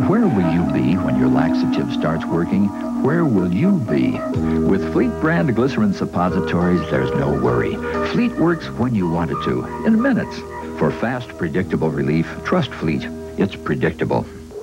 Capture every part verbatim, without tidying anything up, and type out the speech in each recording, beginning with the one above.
Where will you be when your laxative starts working? Where will you be? With Fleet brand glycerin suppositories, there's no worry. Fleet works when you want it to, in minutes. For fast, predictable relief, trust Fleet. It's predictable.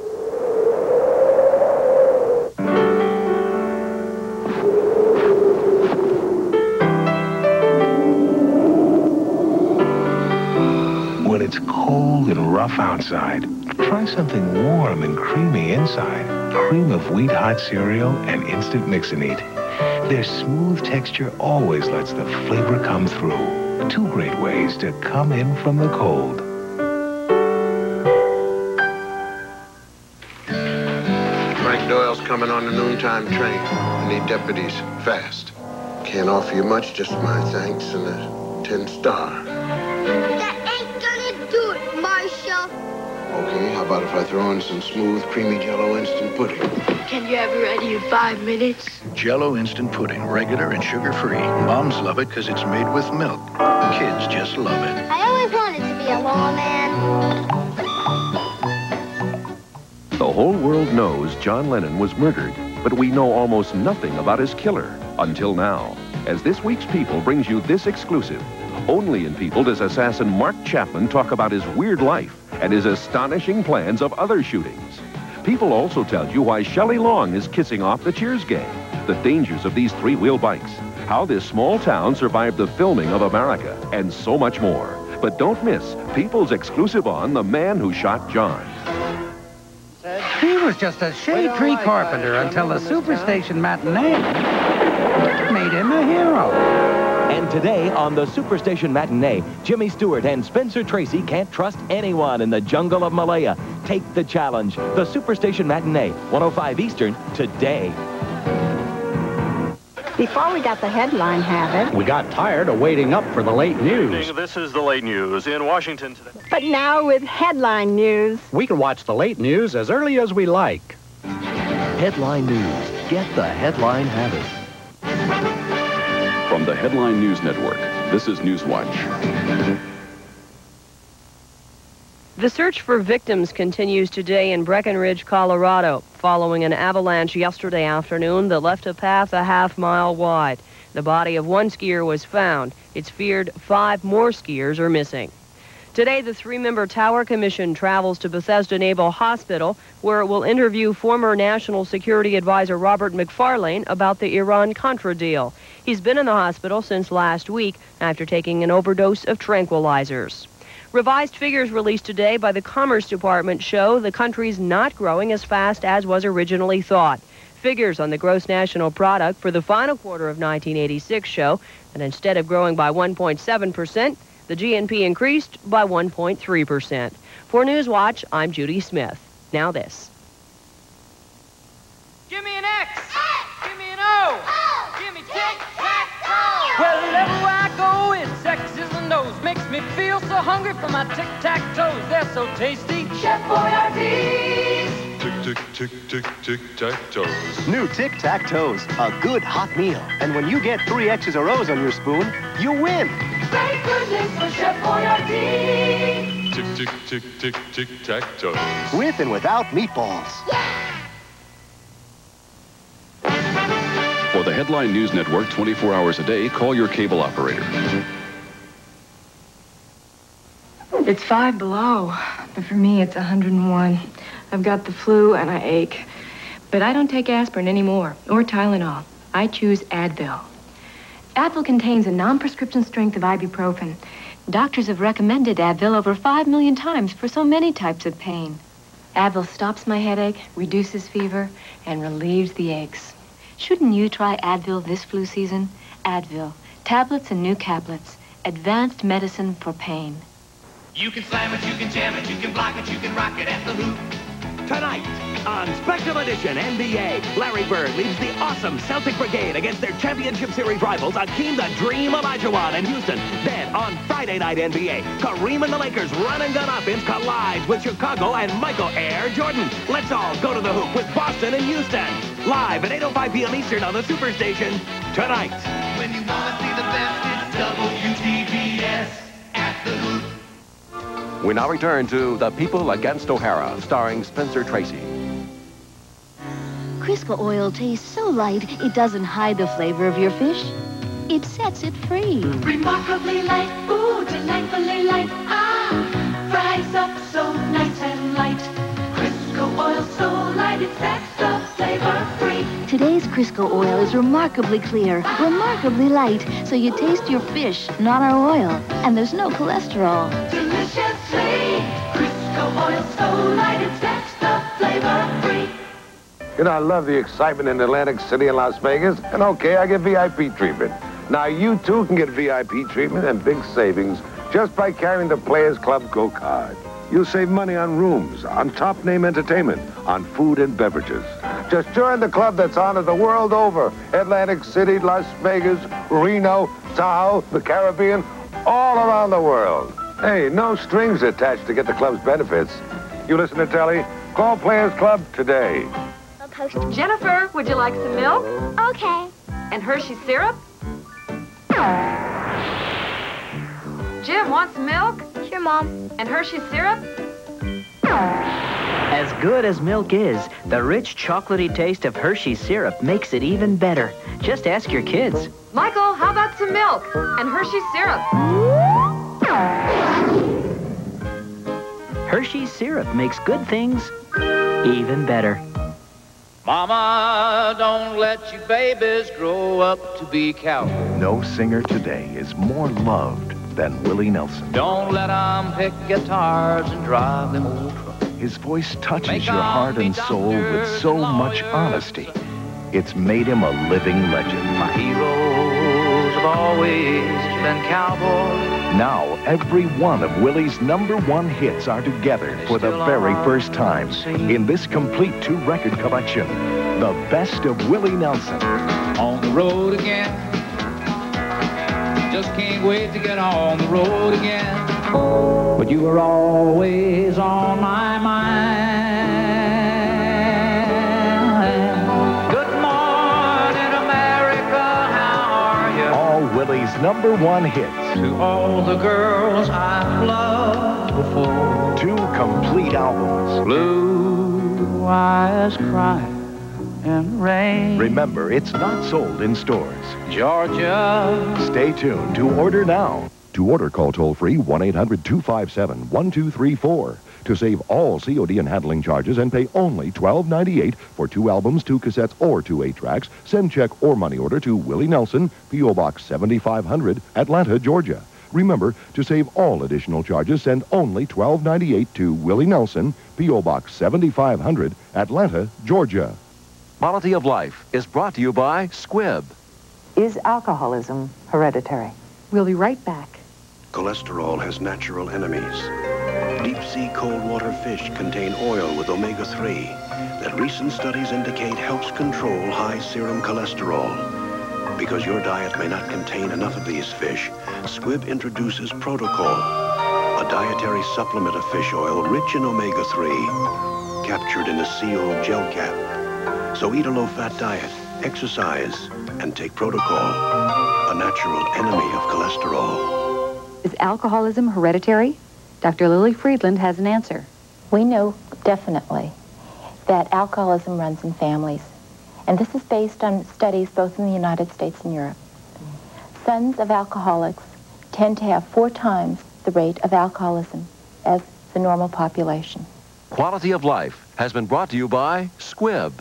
When it's cold and rough outside, try something warm and creamy inside. Cream of wheat hot cereal and instant mix and eat. Their smooth texture always lets the flavor come through. Two great ways to come in from the cold. Frank Doyle's coming on the noontime train. I need deputies fast. Can't offer you much, just my thanks and a ten star. Okay, how about if I throw in some smooth, creamy Jell-O instant pudding? Can you have it ready in five minutes? Jell-O instant pudding, regular and sugar-free. Moms love it because it's made with milk. Kids just love it. I always wanted to be a lawman. The whole world knows John Lennon was murdered, but we know almost nothing about his killer until now. As this week's People brings you this exclusive. Only in People does assassin Mark Chapman talk about his weird life and his astonishing plans of other shootings. People also tell you why Shelley Long is kissing off the Cheers gang, the dangers of these three-wheel bikes, how this small town survived the filming of America, and so much more. But don't miss People's exclusive on The Man Who Shot John. He was just a shade tree carpenter until the SuperStation Matinee made him a hero. And today on the SuperStation Matinee, Jimmy Stewart and Spencer Tracy can't trust anyone in the jungle of Malaya. Take the challenge. The SuperStation Matinee, one oh five Eastern, today. Before we got the headline habit, We got tired of waiting up for the late news. This is the late news in Washington today. but now with headline news. We can watch the late news as early as we like. Headline News. Get the headline habit. From the Headline News Network, this is Newswatch. The search for victims continues today in Breckenridge, Colorado, following an avalanche yesterday afternoon that left a path a half mile wide. The body of one skier was found. It's feared five more skiers are missing. Today, the three-member Tower Commission travels to Bethesda Naval Hospital, where it will interview former National Security Advisor Robert McFarlane about the Iran-Contra deal. He's been in the hospital since last week after taking an overdose of tranquilizers. Revised figures released today by the Commerce Department show the country's not growing as fast as was originally thought. Figures on the gross national product for the final quarter of nineteen eighty-six show that instead of growing by one point seven percent, the G N P increased by one point three percent. For Newswatch, I'm Judy Smith. Now this. Give me an X. X. Give me an O. O. Give me tic-tac-toe. Wherever I go, it's X's and O's. Makes me feel so hungry for my tic-tac-toes. They're so tasty. Chef Boyardee's. Tic-tic-tic-tic-tic-tac-toes. New tic-tac-toes. A good hot meal. And when you get three X's or O's on your spoon, you win. Thank goodness for Chef Boyardee. Tic-tic-tic-tic-tic-tac-toes. With and without meatballs. Yeah. For the Headline News Network twenty-four hours a day, call your cable operator. It's five below, but for me it's one hundred and one. I've got the flu and I ache. But I don't take aspirin anymore, or Tylenol. I choose Advil. Advil contains a non-prescription strength of ibuprofen. Doctors have recommended Advil over five million times for so many types of pain. Advil stops my headache, reduces fever, and relieves the aches. Shouldn't you try Advil this flu season? Advil, tablets and new caplets, advanced medicine for pain. You can slam it, you can jam it, you can block it, you can rock it at the hoop. Tonight on Special Edition N B A, Larry Bird leads the awesome Celtic Brigade against their championship series rivals, Akeem the Dream Olajuwon in Houston. Then on Friday Night N B A, Kareem and the Lakers run-and-gun offense collides with Chicago and Michael Air Jordan. Let's all go to the hoop with Boston and Houston. Live at eight oh five p m Eastern on the Superstation tonight. When you want to see the best, it's W T B S at the hoop. We now return to The People Against O'Hara, starring Spencer Tracy. Crisco oil tastes so light, it doesn't hide the flavor of your fish. It sets it free. Remarkably light, ooh, delightfully light. Ah, fries up so nice and light. Crisco oil so light, it sets the flavor free. Today's Crisco oil is remarkably clear, remarkably light, so you taste your fish, not our oil. And there's no cholesterol. Deliciously, Crisco oil so light, it sets the flavor free. You know, I love the excitement in Atlantic City and Las Vegas, and okay, I get V I P treatment. Now, you too can get V I P treatment and big savings just by carrying the Players Club Go card. You'll save money on rooms, on top-name entertainment, on food and beverages. Just join the club that's honored the world over. Atlantic City, Las Vegas, Reno, Tahoe, the Caribbean, all around the world. Hey, no strings attached to get the club's benefits. You listen to telly? Call Players Club today. Jennifer, would you like some milk? Okay. And Hershey syrup? Jim, want some milk? Sure, Mom. And Hershey syrup? As good as milk is, the rich chocolatey taste of Hershey syrup makes it even better. Just ask your kids. Michael, how about some milk? And Hershey syrup? Hershey syrup makes good things even better. Mama, don't let your babies grow up to be cowboys. No singer today is more loved than Willie Nelson. Don't let them pick guitars and drive them old trucks. His voice touches your heart and soul with so much honesty. It's made him a living legend. My heroes have always been cowboys. Now, every one of Willie's number one hits are together for the very first time in this complete two-record collection, The Best of Willie Nelson. On the road again. Just can't wait to get on the road again. But you were always on my mind. Good morning, America, how are you? All Willie's number one hits. To all the girls I've loved before. Two complete albums. Blue eyes cry in rain. Remember, it's not sold in stores. Georgia. Stay tuned to order now. To order, call toll-free one eight hundred two five seven one two three four. To save all C O D and handling charges and pay only twelve ninety-eight for two albums, two cassettes, or two eight-tracks, send check or money order to Willie Nelson, P O Box seventy-five hundred, Atlanta, Georgia. Remember, to save all additional charges, send only twelve ninety-eight to Willie Nelson, P O Box seventy-five hundred, Atlanta, Georgia. Quality of Life is brought to you by Squibb. Is alcoholism hereditary? We'll be right back. Cholesterol has natural enemies. Deep-sea cold water fish contain oil with omega three that recent studies indicate helps control high serum cholesterol. Because your diet may not contain enough of these fish, Squibb introduces Protocol, a dietary supplement of fish oil rich in omega three, captured in a sealed gel cap. So eat a low-fat diet, exercise, and take Protocol, a natural enemy of cholesterol. Is alcoholism hereditary? Doctor Lily Friedland has an answer. We know definitely that alcoholism runs in families. And this is based on studies both in the United States and Europe. Sons of alcoholics tend to have four times the rate of alcoholism as the normal population. Quality of Life has been brought to you by Squibb.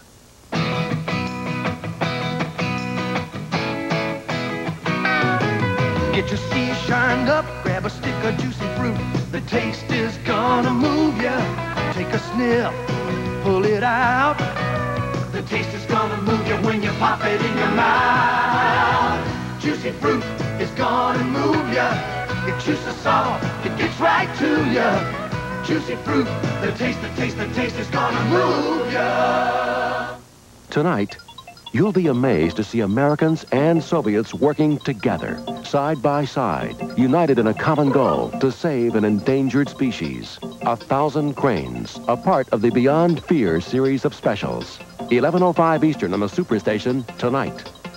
Get your sea shined up, grab a stick of juicy fruit. The taste is gonna move ya. Take a sniff, pull it out. The taste is gonna move you when you pop it in your mouth. Juicy fruit is gonna move ya. It juices soft, it gets right to ya. Juicy fruit, the taste, the taste, the taste is gonna move ya. Tonight, you'll be amazed to see Americans and Soviets working together, side by side, united in a common goal to save an endangered species. A Thousand Cranes, a part of the Beyond Fear series of specials. eleven oh five Eastern on the SuperStation tonight.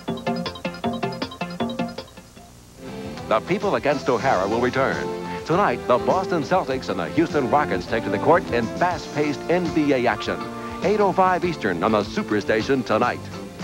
The People Against O'Hara will return. Tonight, the Boston Celtics and the Houston Rockets take to the court in fast-paced N B A action. eight oh five Eastern on the SuperStation tonight.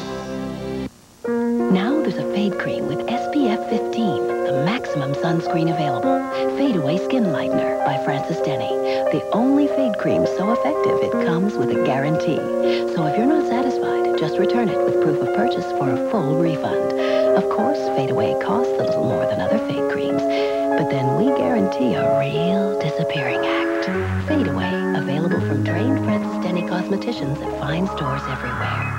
Now there's a fade cream with S P F fifteen, the maximum sunscreen available. Fade Away Skin Lightener by Francis Denny. The only fade cream so effective it comes with a guarantee. So if you're not satisfied, just return it with proof of purchase for a full refund. Of course, Fade Away costs a little more than other fade creams, but then we guarantee a real disappearing act. Fade Away, available from trained Francis Denny cosmeticians at fine stores everywhere.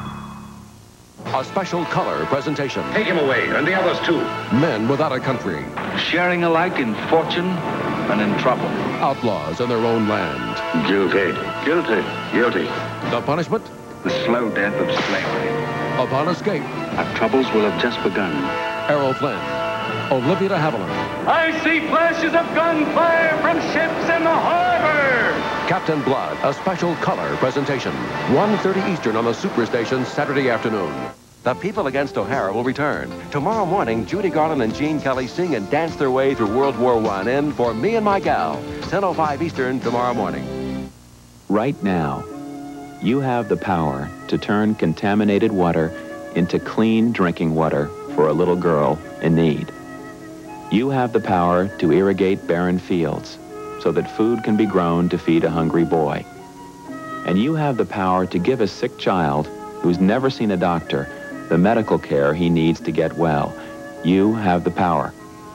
A special color presentation. Take him away, and the others too. Men Without a Country. Sharing alike in fortune and in trouble. Outlaws in their own land. Guilty. Guilty. Guilty. The punishment? The slow death of slavery. Upon escape. Our troubles will have just begun. Errol Flynn. Olivia de Havilland. I see flashes of gunfire from ships in the harbor. Captain Blood, a special color presentation. one thirty Eastern on the SuperStation Saturday afternoon. The People Against O'Hara will return. Tomorrow morning, Judy Garland and Gene Kelly sing and dance their way through World War One in For Me and My Gal. ten oh five Eastern tomorrow morning. Right now, you have the power to turn contaminated water into clean drinking water for a little girl in need. You have the power to irrigate barren fields so that food can be grown to feed a hungry boy. And you have the power to give a sick child who's never seen a doctor the medical care he needs to get well. You have the power.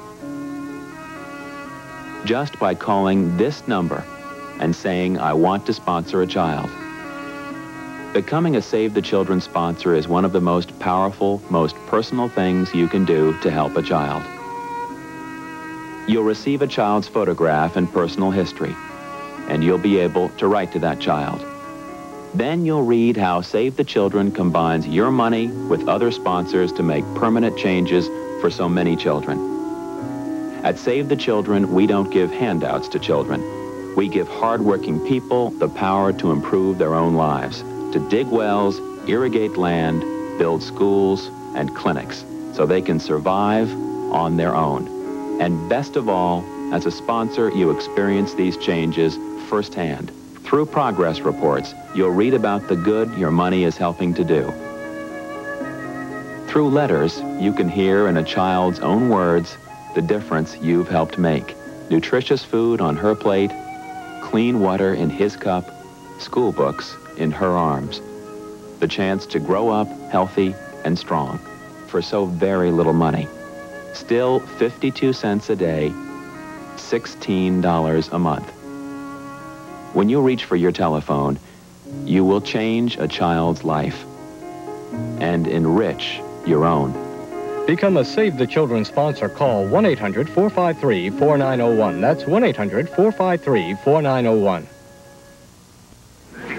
Just by calling this number and saying, I want to sponsor a child. Becoming a Save the Children sponsor is one of the most powerful, most personal things you can do to help a child. You'll receive a child's photograph and personal history, and you'll be able to write to that child. Then you'll read how Save the Children combines your money with other sponsors to make permanent changes for so many children. At Save the Children, we don't give handouts to children. We give hardworking people the power to improve their own lives, to dig wells, irrigate land, build schools and clinics so they can survive on their own. And best of all, as a sponsor, you experience these changes firsthand. Through progress reports, you'll read about the good your money is helping to do. Through letters, you can hear in a child's own words the difference you've helped make. Nutritious food on her plate, clean water in his cup, school books in her arms. The chance to grow up healthy and strong for so very little money. Still fifty-two cents a day, sixteen dollars a month. When you reach for your telephone, you will change a child's life and enrich your own. Become a Save the Children sponsor. Call one eight hundred, four five three, four nine zero one. That's one eight hundred, four five three, four nine zero one. Can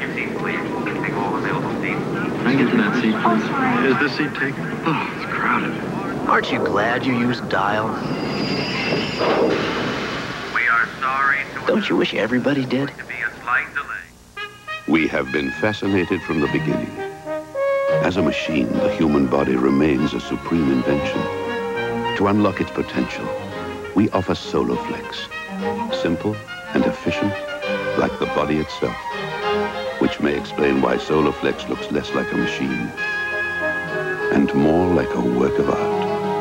I get to that seat, please? Is this seat taken? Oh, it's crowded. Aren't you glad you used dial? We are sorry to Don't you wish everybody did? to be a slight delay. We have been fascinated from the beginning. As a machine, the human body remains a supreme invention. To unlock its potential, we offer SoloFlex. Simple and efficient, like the body itself. Which may explain why SoloFlex looks less like a machine and more like a work of art.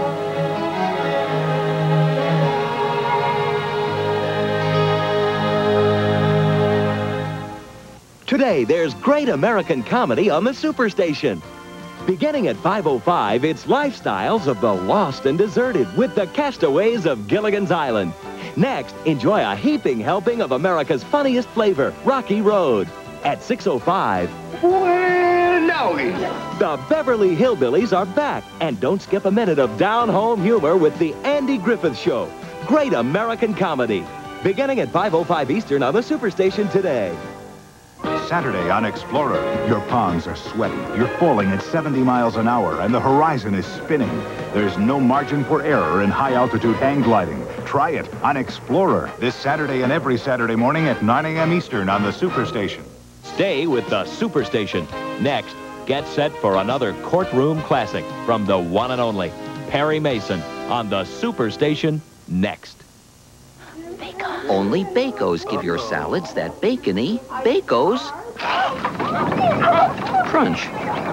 Today, there's great American comedy on the SuperStation. Beginning at five oh five, it's Lifestyles of the Lost and Deserted with the Castaways of Gilligan's Island. Next, enjoy a heaping helping of America's funniest flavor, Rocky Road. At six oh five, Well, now he. the Beverly Hillbillies are back. And don't skip a minute of down-home humor with the Andy Griffith Show. Great American comedy. Beginning at five oh five Eastern on the SuperStation today. Saturday on Explorer. Your palms are sweaty. You're falling at seventy miles an hour, and the horizon is spinning. There's no margin for error in high-altitude hang gliding. Try it on Explorer this Saturday and every Saturday morning at nine a m Eastern on the SuperStation. Stay with the SuperStation. Next, get set for another courtroom classic from the one and only Perry Mason on the SuperStation next. Only Bacos give your salads that bacony Bacos Crunch.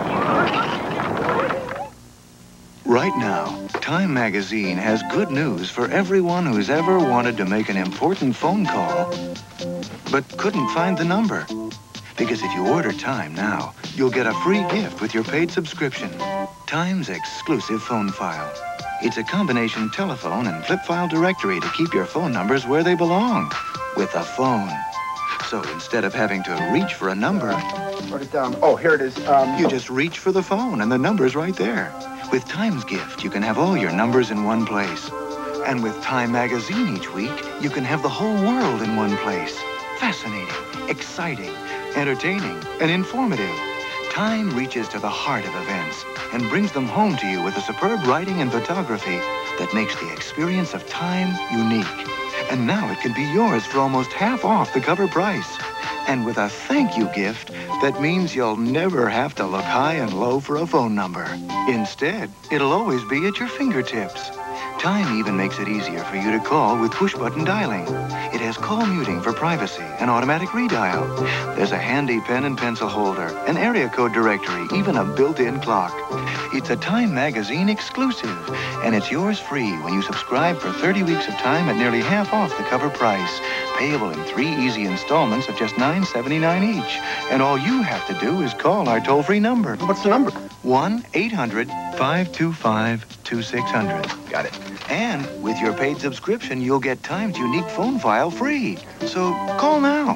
Right now, Time Magazine has good news for everyone who's ever wanted to make an important phone call, but couldn't find the number. Because if you order Time now, you'll get a free gift with your paid subscription. Time's exclusive phone file. It's a combination telephone and flip file directory to keep your phone numbers where they belong, with a phone. So instead of having to reach for a number, write it down. Oh, here it is. Um, you just reach for the phone and the number's right there. With Time's gift, you can have all your numbers in one place. And with Time Magazine each week, you can have the whole world in one place. Fascinating, exciting, entertaining, and informative. Time reaches to the heart of events and brings them home to you with a superb writing and photography that makes the experience of Time unique. And now it can be yours for almost half off the cover price. And with a thank you gift, that means you'll never have to look high and low for a phone number. Instead, it'll always be at your fingertips. Time even makes it easier for you to call with push-button dialing. It has call muting for privacy and automatic redial. There's a handy pen and pencil holder, an area code directory, even a built-in clock. It's a Time Magazine exclusive, and it's yours free when you subscribe for thirty weeks of Time at nearly half off the cover price. Payable in three easy installments of just nine seventy-nine each. And all you have to do is call our toll-free number. What's the number? one eight hundred five two five two six zero zero. Got it. And with your paid subscription, you'll get Time's unique phone file free. So call now.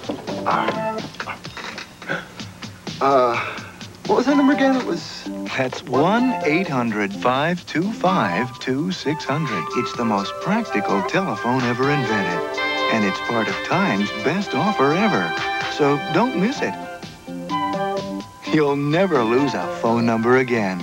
Uh, what was that number again? It was... That's one eight hundred five two five two six zero zero. It's the most practical telephone ever invented. And it's part of Time's best offer ever. So don't miss it. You'll never lose a phone number again.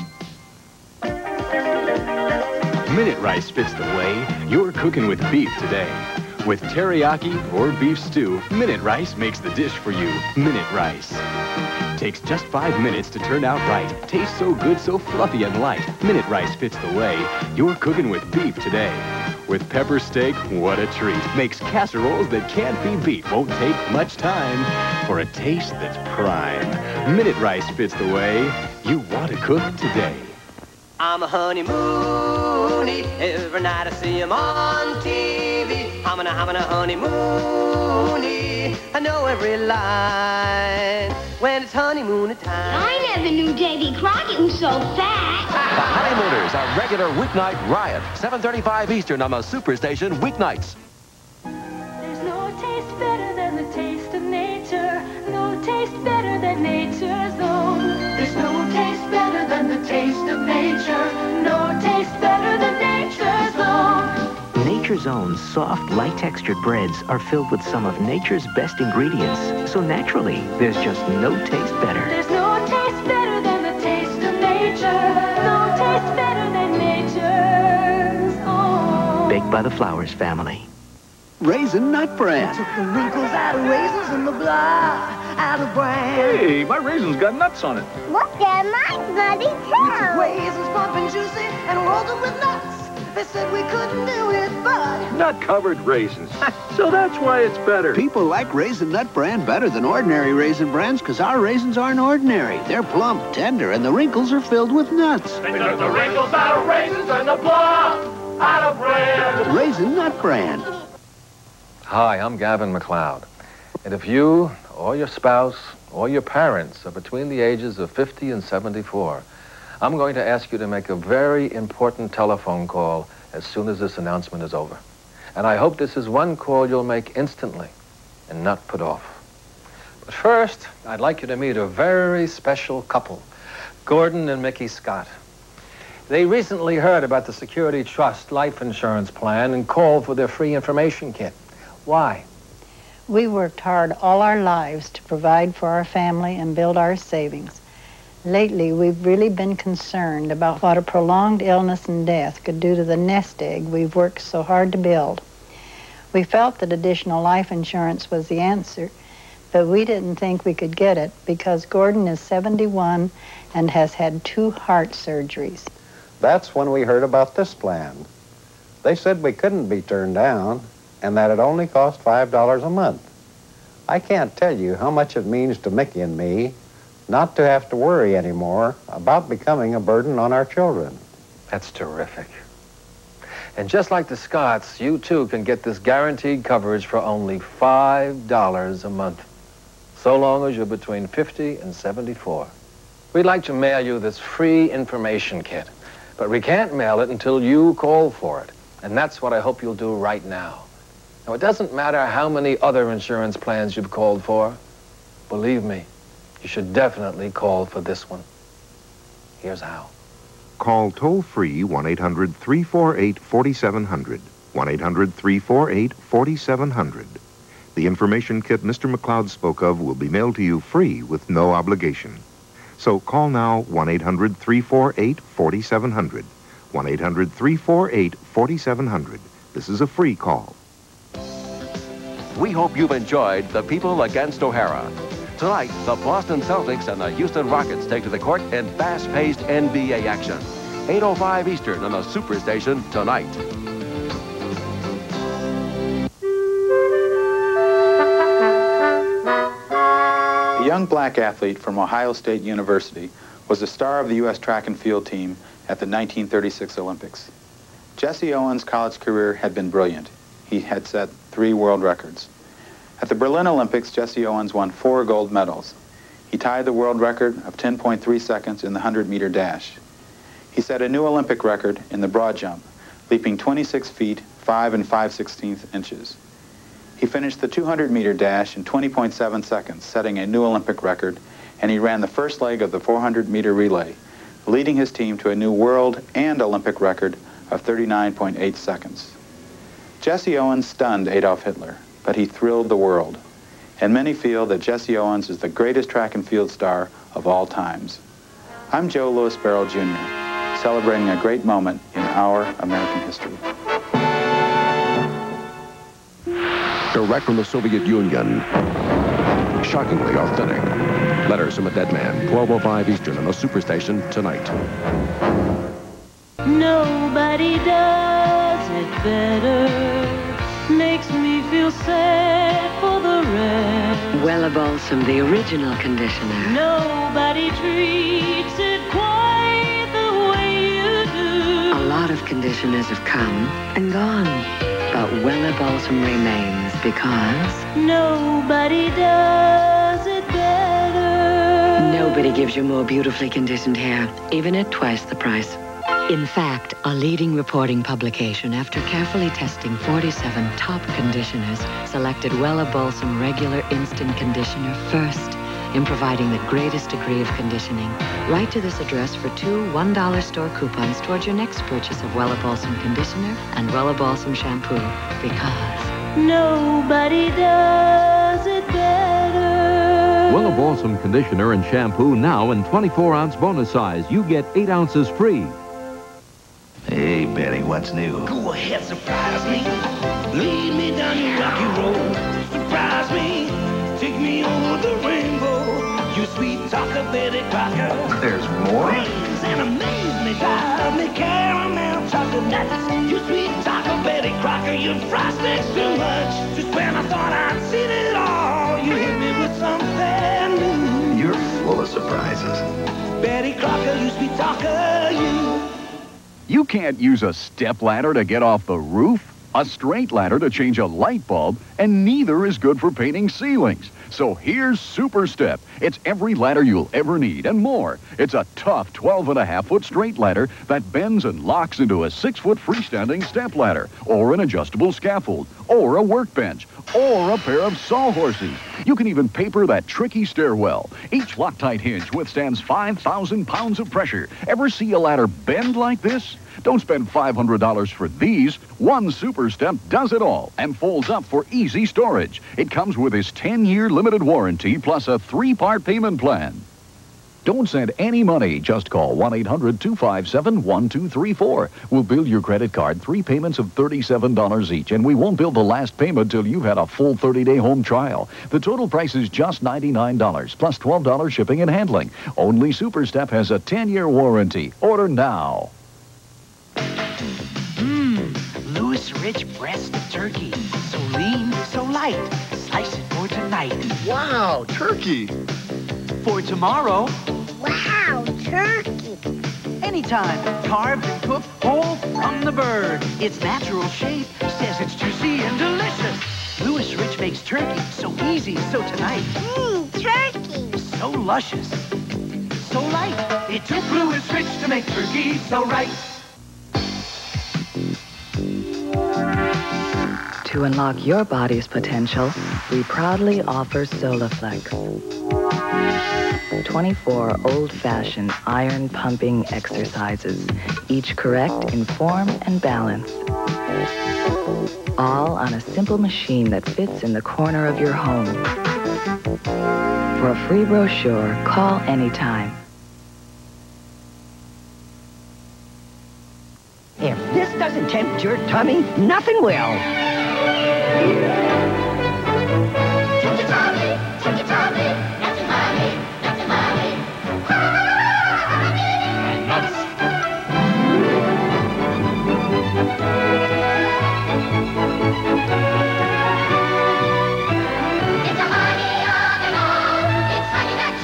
Minute Rice fits the way you're cooking with beef today. With teriyaki or beef stew, Minute Rice makes the dish for you. Minute Rice. Takes just five minutes to turn out right. Tastes so good, so fluffy and light. Minute Rice fits the way you're cooking with beef today. With pepper steak, what a treat. Makes casseroles that can't be beat. Won't take much time for a taste that's prime. Minute Rice fits the way you want to cook today. I'm a honeymoonie. Every night I see him on T V. I'm an, I'm an a honeymoonie. I know every line when it's honeymoon time. I never knew Davy Crockett was so fat. The Honeymooners, a regular weeknight riot. seven thirty-five Eastern on the SuperStation weeknights. There's no taste better than the taste of nature. No taste better than nature's own. There's no taste better than the taste of nature. No taste better than nature's own. Nature's Own soft, light-textured breads are filled with some of nature's best ingredients. So naturally, there's just no taste better. There's no taste better than the taste of nature. No taste better than nature's own. Baked by the Flowers family. Raisin Nut Bran. Took the wrinkles out of raisins and the blah out of bran. Hey, my raisin's got nuts on it. Look at my bloody We took tail. raisins plump and juicy and rolled them with nuts. They said we couldn't do it, but... Nut-covered raisins. So that's why it's better. People like Raisin Nut Bran better than ordinary raisin brands because our raisins aren't ordinary. They're plump, tender, and the wrinkles are filled with nuts. They took the wrinkles out of raisins and the plum out of bran. Raisin Nut Bran. Hi, I'm Gavin McLeod. And if you, or your spouse, or your parents are between the ages of fifty and seventy-four, I'm going to ask you to make a very important telephone call as soon as this announcement is over. And I hope this is one call you'll make instantly and not put off. But first, I'd like you to meet a very special couple, Gordon and Mickey Scott. They recently heard about the Security Trust life insurance plan and called for their free information kit. Why? We worked hard all our lives to provide for our family and build our savings. Lately, we've really been concerned about what a prolonged illness and death could do to the nest egg we've worked so hard to build. We felt that additional life insurance was the answer, but we didn't think we could get it because Gordon is seventy-one and has had two heart surgeries. That's when we heard about this plan. They said we couldn't be turned down and that it only cost five dollars a month. I can't tell you how much it means to Mickey and me not to have to worry anymore about becoming a burden on our children. That's terrific. And just like the Scotts, you too can get this guaranteed coverage for only five dollars a month, so long as you're between fifty and seventy-four. We'd like to mail you this free information kit, but we can't mail it until you call for it. And that's what I hope you'll do right now. Now, it doesn't matter how many other insurance plans you've called for. Believe me, you should definitely call for this one. Here's how. Call toll-free one eight hundred, three four eight, four seven zero zero. one eight hundred, three four eight, four seven zero zero. The information kit Mister McLeod spoke of will be mailed to you free with no obligation. So call now one eight hundred, three four eight, four seven zero zero. one eight hundred, three four eight, four seven zero zero. This is a free call. We hope you've enjoyed The People Against O'Hara. Tonight, the Boston Celtics and the Houston Rockets take to the court in fast-paced N B A action. eight oh five Eastern on the SuperStation tonight. A young black athlete from Ohio State University was the star of the U S track and field team at the nineteen thirty-six Olympics. Jesse Owens' college career had been brilliant. He had set three world records. At the Berlin Olympics, Jesse Owens won four gold medals. He tied the world record of ten point three seconds in the one hundred meter dash. He set a new Olympic record in the broad jump, leaping twenty-six feet, five and five sixteenths inches. He finished the two hundred meter dash in twenty point seven seconds, setting a new Olympic record, and he ran the first leg of the four hundred meter relay, leading his team to a new world and Olympic record of thirty-nine point eight seconds. Jesse Owens stunned Adolf Hitler, but he thrilled the world. And many feel that Jesse Owens is the greatest track and field star of all times. I'm Joe Louis Barrow, Junior, celebrating a great moment in our American history. Direct from the Soviet Union. Shockingly authentic. Letters from a Dead Man, twelve oh five Eastern on the SuperStation tonight. Nobody does it better. Makes me feel sad for the rest. Wella Balsam, the original conditioner. Nobody treats it quite the way you do. A lot of conditioners have come and gone, but Wella Balsam remains because nobody does it better. Nobody gives you more beautifully conditioned hair, even at twice the price. In fact, a leading reporting publication, after carefully testing forty-seven top conditioners, selected Wella Balsam Regular Instant Conditioner first in providing the greatest degree of conditioning. Write to this address for two one dollar store coupons towards your next purchase of Wella Balsam Conditioner and Wella Balsam Shampoo, because nobody does it better. Wella Balsam Conditioner and Shampoo now in twenty-four ounce bonus size. You get eight ounces free. Hey, Betty, what's new? Go ahead, surprise me. Lead me down your rocky road. Surprise me. Take me over the rainbow. You sweet talker, Betty Crocker. There's more? Brains and amaze me, drive me caramel chocolate nuts. You sweet talker, Betty Crocker. Your frosting's too much. Just when I thought I'd seen it all, you hit me with something new. You're full of surprises. Betty Crocker, you sweet talker, you. You can't use a step ladder to get off the roof, a straight ladder to change a light bulb, and neither is good for painting ceilings. So here's Super Step. It's every ladder you'll ever need and more. It's a tough twelve and a half foot straight ladder that bends and locks into a six foot freestanding step ladder, or an adjustable scaffold, or a workbench, or a pair of sawhorses. You can even paper that tricky stairwell. Each Loctite hinge withstands five thousand pounds of pressure. Ever see a ladder bend like this? Don't spend five hundred dollars for these. One Super Step does it all and folds up for easy storage. It comes with his ten year limited warranty plus a three part payment plan. Don't send any money. Just call one eight hundred, two five seven, one two three four. We'll bill your credit card three payments of thirty-seven dollars each, and we won't bill the last payment till you've had a full thirty day home trial. The total price is just ninety-nine dollars, plus twelve dollars shipping and handling. Only Super Step has a ten year warranty. Order now. Mmm, Louis Rich breast of turkey. So lean, so light. Slice it for for tonight. Wow, turkey. For tomorrow. Wow, turkey. Anytime, carved and cooked whole from the bird. Its natural shape says it's juicy and delicious. Louis Rich makes turkey so easy, so tonight. Mmm, turkey. So luscious. So light. It took Louis Rich to make turkey so right. To unlock your body's potential, we proudly offer Solaflex. twenty-four old-fashioned iron-pumping exercises, each correct in form and balance. All on a simple machine that fits in the corner of your home. For a free brochure, call anytime. If this doesn't tempt your tummy, nothing will. Take your tummy, take your tummy, not your mommy, not your mommy. Nuts. It's a honey on and on, it's honey nut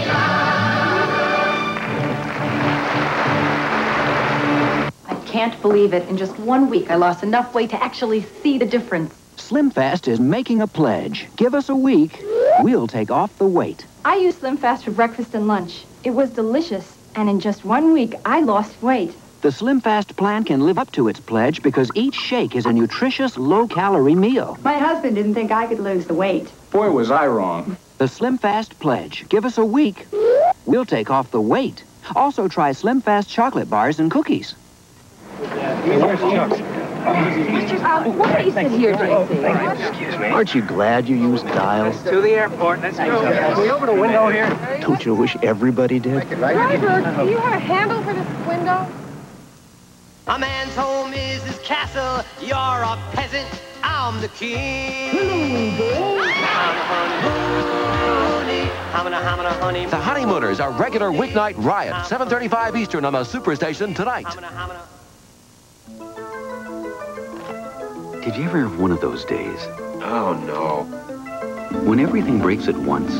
Cheerio. I can't believe it. In just one week, I lost enough weight to actually see the difference. Slim Fast is making a pledge. Give us a week, we'll take off the weight. I used Slim Fast for breakfast and lunch. It was delicious, and in just one week, I lost weight. The Slim Fast plan can live up to its pledge because each shake is a nutritious, low-calorie meal. My husband didn't think I could lose the weight. Boy, was I wrong. The Slim Fast pledge. Give us a week, we'll take off the weight. Also try Slim Fast chocolate bars and cookies. Hey, where's Chuck? Mister Uh, why don't you sit here, Tracy? Excuse me. Aren't you glad you used dials? To the airport. Let's go. Can we open a window here? Don't you wish everybody did? Driver, do you have a handle for this window? A man's home is his castle. You're a peasant. I'm the king. Hamina, hamina, honey. The Honeymooners, a regular weeknight riot. seven thirty-five Eastern on the Superstation tonight. Did you ever have one of those days? Oh, no. When everything breaks at once?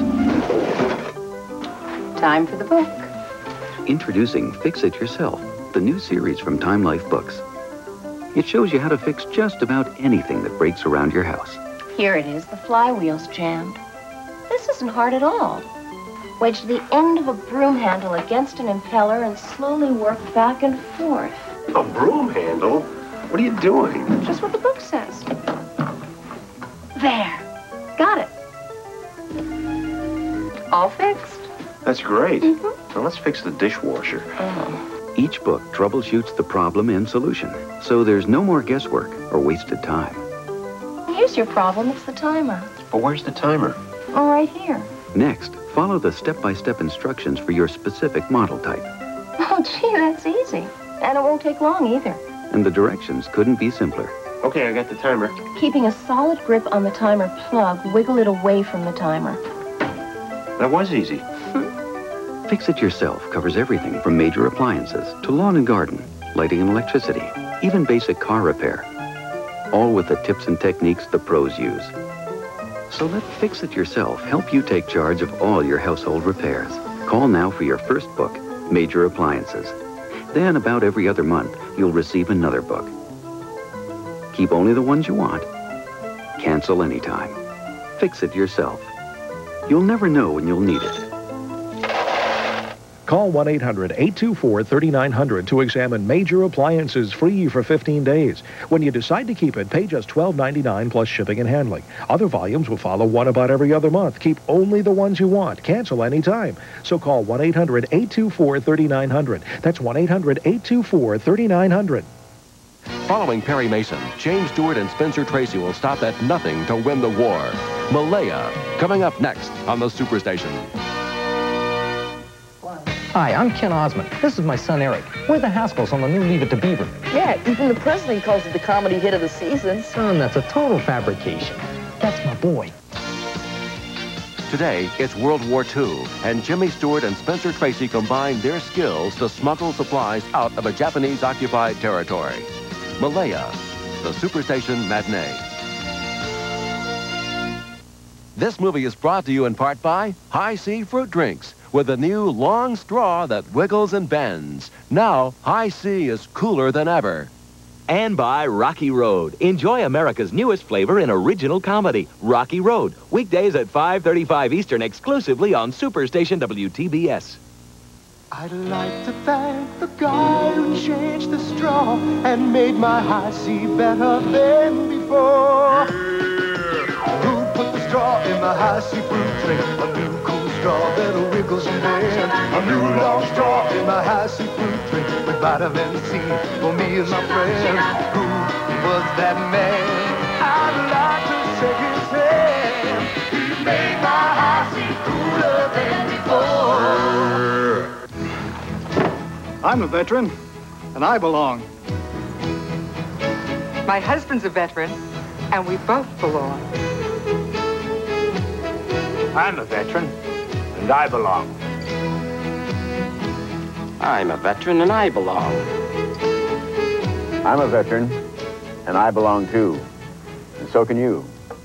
Time for the book. Introducing Fix It Yourself, the new series from Time Life Books. It shows you how to fix just about anything that breaks around your house. Here it is, the flywheel's jammed. This isn't hard at all. Wedge the end of a broom handle against an impeller and slowly work back and forth. A broom handle? What are you doing? Just what the book says. There. Got it. All fixed. That's great. Mm-hmm. Now let's fix the dishwasher. Oh. Each book troubleshoots the problem and solution, so there's no more guesswork or wasted time. Here's your problem. It's the timer. But where's the timer? Oh, right here. Next, follow the step-by-step instructions for your specific model type. Oh, gee, that's easy. And it won't take long either. And the directions couldn't be simpler. Okay, I got the timer. Keeping a solid grip on the timer plug, wiggle it away from the timer. That was easy. Fix It Yourself covers everything from major appliances to lawn and garden, lighting and electricity, even basic car repair. All with the tips and techniques the pros use. So let Fix It Yourself help you take charge of all your household repairs. Call now for your first book, Major Appliances. Then, about every other month, you'll receive another book. Keep only the ones you want. Cancel anytime. Fix it yourself. You'll never know when you'll need it. Call one eight hundred, eight two four, three nine zero zero to examine Major Appliances free for fifteen days. When you decide to keep it, pay just twelve ninety-nine plus shipping and handling. Other volumes will follow one about every other month. Keep only the ones you want. Cancel anytime. So call one eight hundred, eight two four, three nine zero zero. That's one eight hundred, eight two four, three nine zero zero. Following Perry Mason, James Stewart and Spencer Tracy will stop at nothing to win the war. Malaya, coming up next on the Superstation. Hi, I'm Ken Osmond. This is my son, Eric. We're the Haskells on the new Leave It to Beaver. Yeah, even the president calls it the comedy hit of the season. Son, that's a total fabrication. That's my boy. Today, it's World War Two, and Jimmy Stewart and Spencer Tracy combine their skills to smuggle supplies out of a Japanese-occupied territory. Malaya, the Superstation Matinee. This movie is brought to you in part by High C Fruit Drinks with a new long straw that wiggles and bends. Now, High C is cooler than ever. And by Rocky Road. Enjoy America's newest flavor in original comedy, Rocky Road. Weekdays at five thirty-five Eastern, exclusively on SuperStation W T B S. I'd like to thank the guy who changed the straw and made my high C better than before. Who put the straw in my high C fruit drink? A new cool straw that wiggles and bends. A new long straw in my high C fruit drink with vitamin C for me and my friends. Who was that man? I'd like to shake his hand. He made my high C cooler than before. I'm a veteran, and I belong. My husband's a veteran, and we both belong. I'm a veteran, and I belong. I'm a veteran, and I belong. I'm a veteran, and I belong too. And so can you.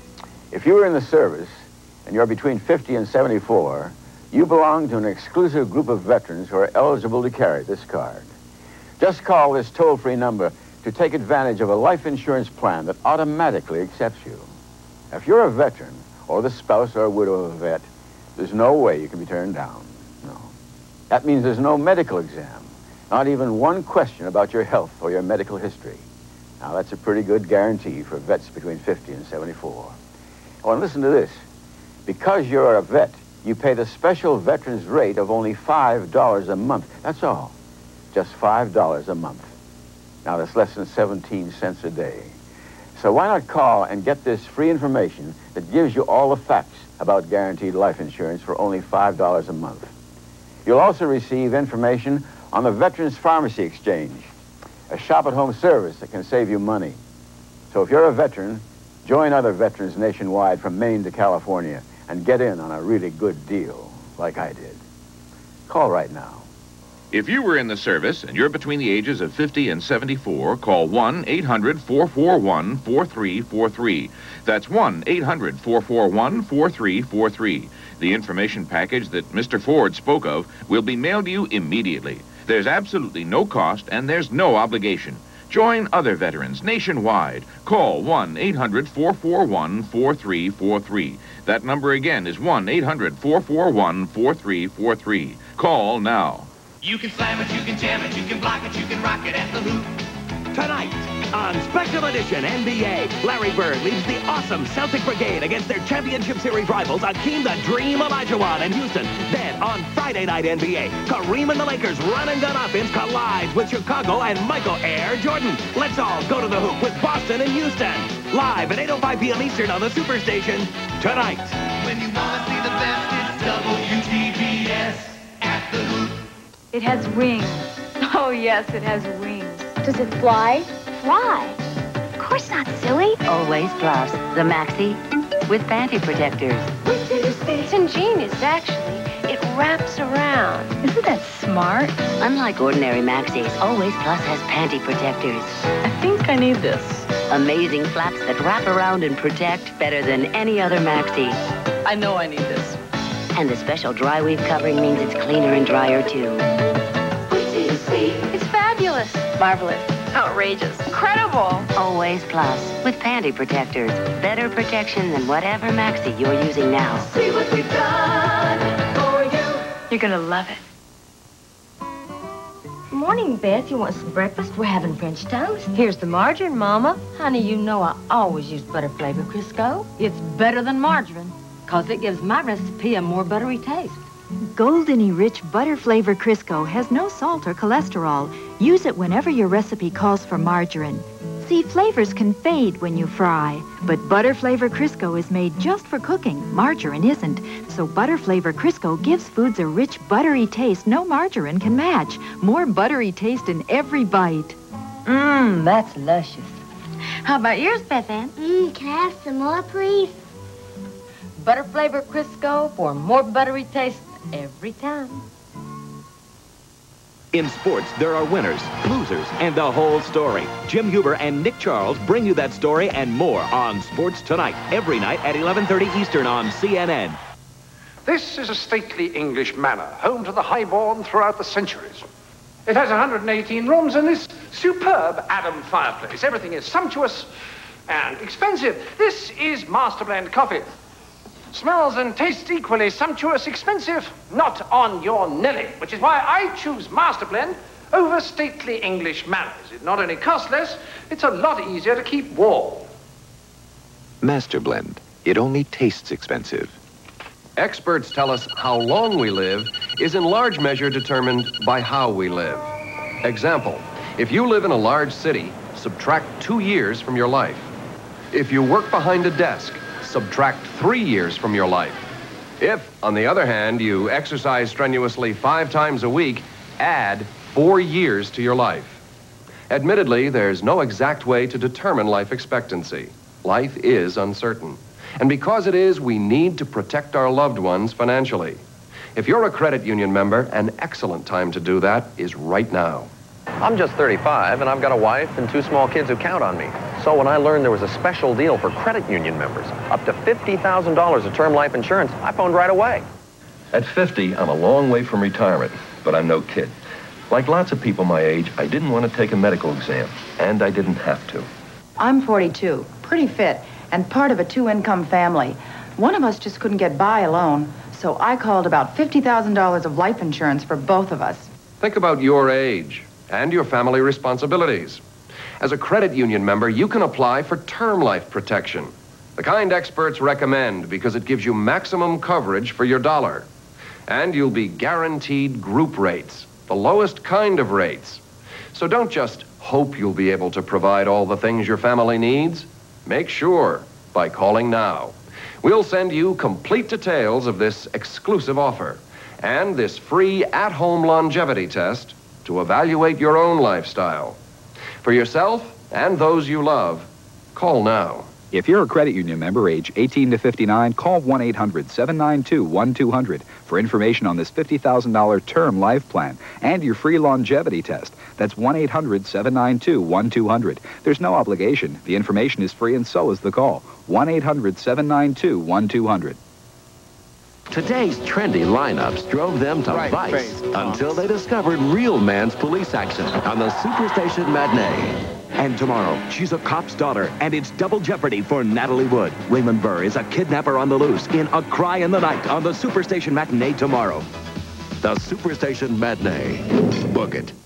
If you were in the service, and you're between fifty and seventy-four, you belong to an exclusive group of veterans who are eligible to carry this card. Just call this toll-free number to take advantage of a life insurance plan that automatically accepts you. If you're a veteran, or the spouse or widow of a vet, there's no way you can be turned down. No. That means there's no medical exam, not even one question about your health or your medical history. Now, that's a pretty good guarantee for vets between fifty and seventy-four. Oh, and listen to this. Because you're a vet, you pay the special veterans rate of only five dollars a month. That's all. Just five dollars a month. Now, that's less than seventeen cents a day. So why not call and get this free information that gives you all the facts about guaranteed life insurance for only five dollars a month. You'll also receive information on the Veterans Pharmacy Exchange, a shop-at-home service that can save you money. So if you're a veteran, join other veterans nationwide from Maine to California and get in on a really good deal, like I did. Call right now. If you were in the service and you're between the ages of fifty and seventy-four, call one eight hundred, four four one, four three four three. That's one eight hundred, four four one, four three four three. The information package that Mister Ford spoke of will be mailed to you immediately. There's absolutely no cost and there's no obligation. Join other veterans nationwide. Call one eight hundred, four four one, four three four three. That number again is one eight hundred, four four one, four three four three. Call now. You can slam it, you can jam it, you can block it, you can rock it at the hoop. Tonight on Special Edition N B A, Larry Bird leads the awesome Celtic Brigade against their championship series rivals Akeem the Dream Olajuwon in Houston. Then on Friday Night N B A, Kareem and the Lakers run and gun offense collides with Chicago and Michael Air Jordan. Let's all go to the hoop with Boston and Houston. Live at eight oh five p m Eastern on the SuperStation tonight. When you want to see the best, it's W T B S at the hoop. It has wings. Oh, yes, it has wings. Does it fly? Fly. Of course not, silly. Always Plus, the maxi with panty protectors. It's ingenious, actually. It wraps around. Isn't that smart? Unlike ordinary maxis, Always Plus has panty protectors. I think I need this. Amazing flaps that wrap around and protect better than any other maxi. I know I need this. And the special dry weave covering means it's cleaner and drier, too. It's fabulous. Marvelous. Outrageous. Incredible. Always Plus with panty protectors. Better protection than whatever maxi you're using now. See what we've done for you. You're gonna love it. Morning, Beth. You want some breakfast? We're having French toast. Here's the margarine, Mama. Honey, you know I always use butter flavor Crisco. It's better than margarine, because it gives my recipe a more buttery taste. Goldeny Rich Butter Flavor Crisco has no salt or cholesterol. Use it whenever your recipe calls for margarine. See, flavors can fade when you fry, but Butter Flavor Crisco is made just for cooking. Margarine isn't. So Butter Flavor Crisco gives foods a rich, buttery taste no margarine can match. More buttery taste in every bite. Mmm, that's luscious. How about yours, Beth Ann? Mmm, can I have some more, please? Butter Flavor Crisco for more buttery taste every time. In sports, there are winners, losers, and the whole story. Jim Huber and Nick Charles bring you that story and more on Sports Tonight, every night at eleven thirty Eastern on C N N. This is a stately English manor, home to the highborn throughout the centuries. It has one hundred eighteen rooms and this superb Adam fireplace. Everything is sumptuous and expensive. This is Master Blend coffee. Smells and tastes equally sumptuous, expensive, not on your Nelly, which is why I choose Master Blend over stately English manners. It not only costs less, it's a lot easier to keep warm. Master Blend. It only tastes expensive. Experts tell us how long we live is in large measure determined by how we live. Example, if you live in a large city, subtract two years from your life. If you work behind a desk, subtract three years from your life. If, on the other hand, you exercise strenuously five times a week, add four years to your life. Admittedly, there's no exact way to determine life expectancy. Life is uncertain. And because it is, we need to protect our loved ones financially. If you're a credit union member, an excellent time to do that is right now. I'm just thirty-five, and I've got a wife and two small kids who count on me. So when I learned there was a special deal for credit union members, up to fifty thousand dollars of term life insurance, I phoned right away. At fifty, I'm a long way from retirement, but I'm no kid. Like lots of people my age, I didn't want to take a medical exam, and I didn't have to. I'm forty-two, pretty fit, and part of a two-income family. One of us just couldn't get by alone, so I called about fifty thousand dollars of life insurance for both of us. Think about your age and your family responsibilities. As a credit union member, you can apply for term life protection, the kind experts recommend because it gives you maximum coverage for your dollar. And you'll be guaranteed group rates, the lowest kind of rates. So don't just hope you'll be able to provide all the things your family needs. Make sure by calling now. We'll send you complete details of this exclusive offer and this free at-home longevity test to evaluate your own lifestyle. For yourself and those you love, call now. If you're a credit union member age eighteen to fifty-nine, call one eight hundred, seven nine two, one two hundred for information on this fifty thousand dollar term life plan and your free longevity test. That's one eight hundred, seven nine two, one two hundred. There's no obligation. The information is free and so is the call. one eight hundred, seven nine two, one two hundred. Today's trendy lineups drove them to Right Vice face, until they discovered real man's police action on the SuperStation Matinee. And tomorrow, she's a cop's daughter, and it's double jeopardy for Natalie Wood. Raymond Burr is a kidnapper on the loose in A Cry in the Night on the SuperStation Matinee tomorrow. The SuperStation Matinee. Book it.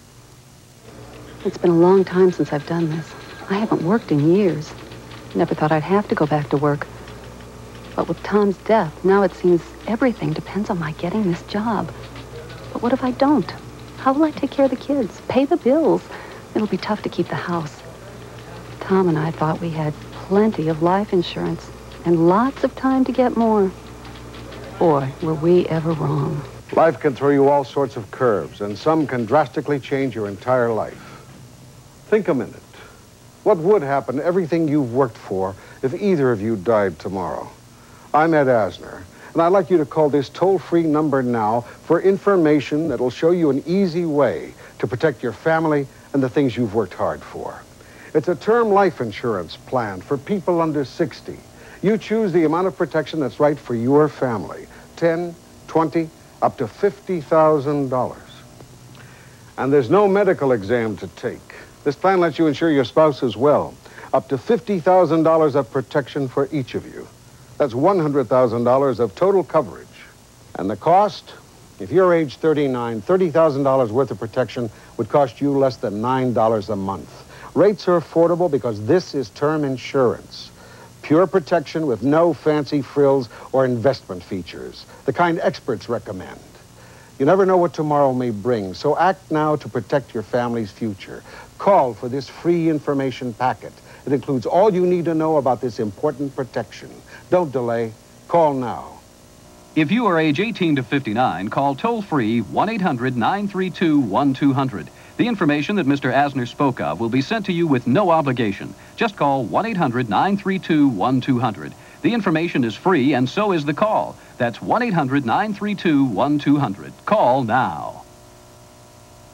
It's been a long time since I've done this. I haven't worked in years. Never thought I'd have to go back to work. But with Tom's death, now it seems everything depends on my getting this job. But what if I don't? How will I take care of the kids? Pay the bills? It'll be tough to keep the house. Tom and I thought we had plenty of life insurance and lots of time to get more. Boy, were we ever wrong. Life can throw you all sorts of curves, and some can drastically change your entire life. Think a minute. What would happen to everything you've worked for if either of you died tomorrow? I'm Ed Asner, and I'd like you to call this toll-free number now for information that'll show you an easy way to protect your family and the things you've worked hard for. It's a term life insurance plan for people under sixty. You choose the amount of protection that's right for your family. ten, twenty, up to fifty thousand dollars. And there's no medical exam to take. This plan lets you insure your spouse as well. Up to fifty thousand dollars of protection for each of you. That's one hundred thousand dollars of total coverage. And the cost? If you're age thirty-nine, thirty thousand dollars worth of protection would cost you less than nine dollars a month. Rates are affordable because this is term insurance. Pure protection with no fancy frills or investment features, the kind experts recommend. You never know what tomorrow may bring, so act now to protect your family's future. Call for this free information packet. It includes all you need to know about this important protection. Don't delay. Call now. If you are age eighteen to fifty-nine, call toll-free one eight hundred, nine three two, one two hundred. The information that Mister Asner spoke of will be sent to you with no obligation. Just call one eight hundred, nine three two, one two hundred. The information is free, and so is the call. That's one eight hundred, nine three two, one two hundred. Call now.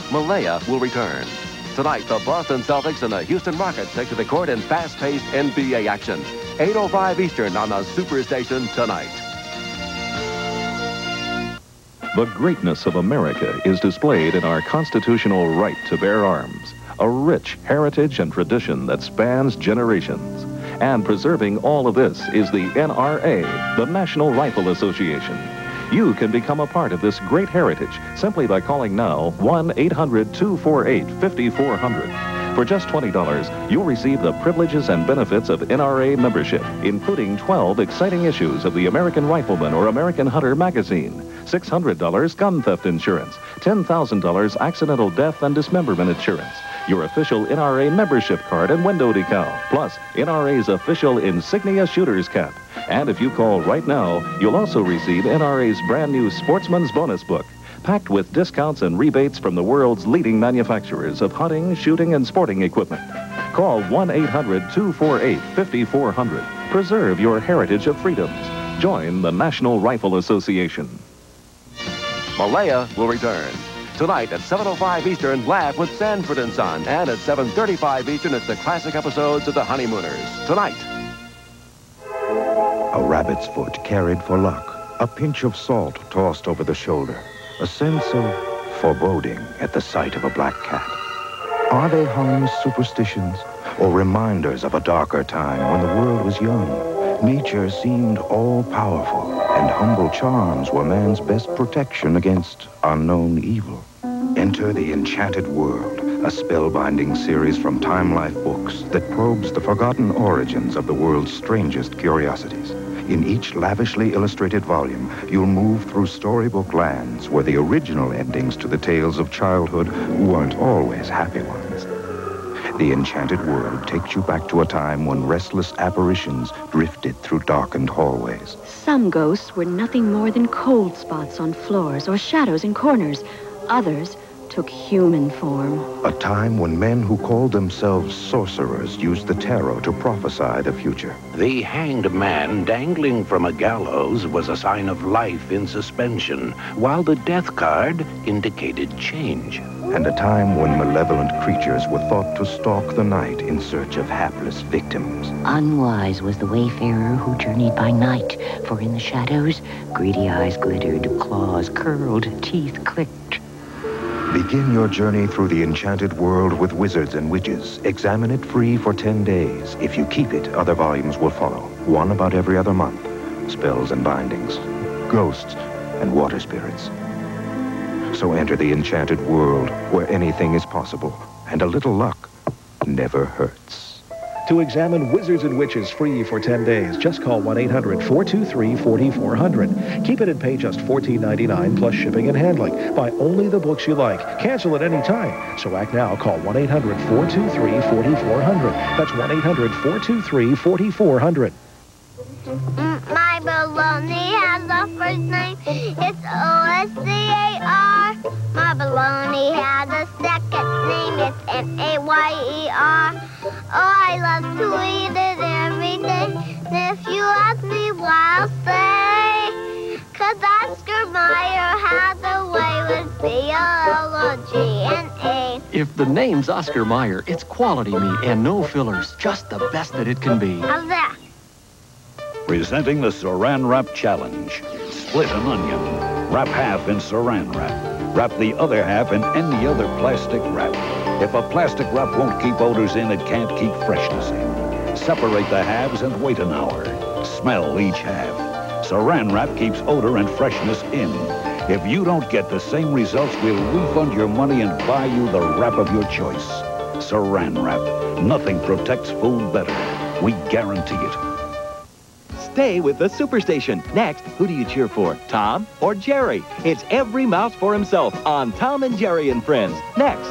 Malaya will return. Tonight, the Boston Celtics and the Houston Rockets take to the court in fast-paced N B A action. eight oh five Eastern on the SuperStation tonight. The greatness of America is displayed in our constitutional right to bear arms, a rich heritage and tradition that spans generations. And preserving all of this is the N R A, the National Rifle Association. You can become a part of this great heritage simply by calling now one eight hundred two four eight five four zero zero. For just twenty dollars, you'll receive the privileges and benefits of N R A membership, including twelve exciting issues of the American Rifleman or American Hunter magazine, six hundred dollars gun theft insurance, ten thousand dollars accidental death and dismemberment insurance, your official N R A membership card and window decal, plus N R A's official insignia shooter's cap. And if you call right now, you'll also receive N R A's brand new Sportsman's Bonus Book, packed with discounts and rebates from the world's leading manufacturers of hunting, shooting, and sporting equipment. Call one eight hundred two four eight five four zero zero. Preserve your heritage of freedoms. Join the National Rifle Association. Malaya will return. Tonight at seven oh five Eastern, laugh with Sanford and Son. And at seven thirty-five Eastern, it's the classic episodes of The Honeymooners. Tonight. A rabbit's foot carried for luck. A pinch of salt tossed over the shoulder. A sense of foreboding at the sight of a black cat. Are they harmless superstitions or reminders of a darker time when the world was young? Nature seemed all-powerful, and humble charms were man's best protection against unknown evil. Enter the Enchanted World, a spellbinding series from Time Life Books that probes the forgotten origins of the world's strangest curiosities. In each lavishly illustrated volume, you'll move through storybook lands where the original endings to the tales of childhood weren't always happy ones. The Enchanted World takes you back to a time when restless apparitions drifted through darkened hallways. Some ghosts were nothing more than cold spots on floors or shadows in corners. Others took human form. A time when men who called themselves sorcerers used the tarot to prophesy the future. The hanged man dangling from a gallows was a sign of life in suspension, while the death card indicated change. And a time when malevolent creatures were thought to stalk the night in search of hapless victims. Unwise was the wayfarer who journeyed by night, for in the shadows, greedy eyes glittered, claws curled, teeth clicked. Begin your journey through the Enchanted World with Wizards and Witches. Examine it free for ten days. If you keep it, other volumes will follow. One about every other month. Spells and bindings, ghosts and water spirits. So enter the Enchanted World where anything is possible, and a little luck never hurts. To examine Wizards and Witches free for ten days, just call one eight hundred four two three four four zero zero. Keep it and pay just fourteen ninety-nine plus shipping and handling. Buy only the books you like. Cancel at any time. So act now. Call one eight hundred four two three four four zero zero. That's one eight hundred four two three four four zero zero. My baloney has a first name. It's O S C A R. My baloney has a second name. It's M A Y E R. Oh, I love to eat it every day. And if you ask me why, I'll say, 'cause Oscar Mayer had a way with B L O G N A. If the name's Oscar Mayer, it's quality meat and no fillers. Just the best that it can be. How's that? Presenting the Saran Wrap Challenge. Split an onion. Wrap half in Saran Wrap. Wrap the other half in any other plastic wrap. If a plastic wrap won't keep odors in, it can't keep freshness in. Separate the halves and wait an hour. Smell each half. Saran Wrap keeps odor and freshness in. If you don't get the same results, we'll refund your money and buy you the wrap of your choice. Saran Wrap. Nothing protects food better. We guarantee it. Stay with the Superstation. Next, who do you cheer for, Tom or Jerry? It's every mouse for himself on Tom and Jerry and Friends. Next.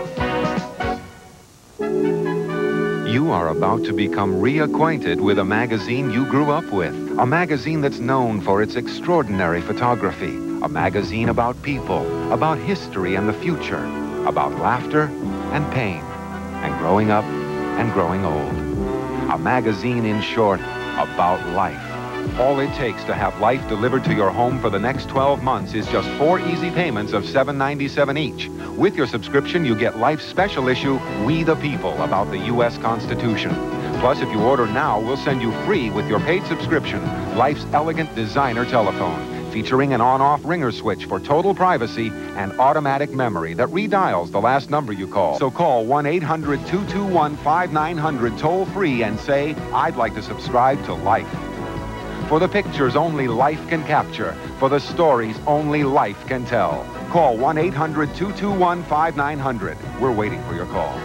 You are about to become reacquainted with a magazine you grew up with. A magazine that's known for its extraordinary photography. A magazine about people, about history and the future, about laughter and pain, and growing up and growing old. A magazine, in short, about life. All it takes to have life delivered to your home for the next twelve months is just four easy payments of seven ninety-seven each. With your subscription, you get Life's special issue, We the People, about the U S Constitution. Plus, if you order now, we'll send you free with your paid subscription, Life's elegant designer telephone, featuring an on-off ringer switch for total privacy and automatic memory that redials the last number you call. So call one eight hundred, two two one, five nine hundred toll-free and say, I'd like to subscribe to Life. For the pictures only life can capture, for the stories only life can tell. Call one eight hundred, two two one, five nine hundred. We're waiting for your call.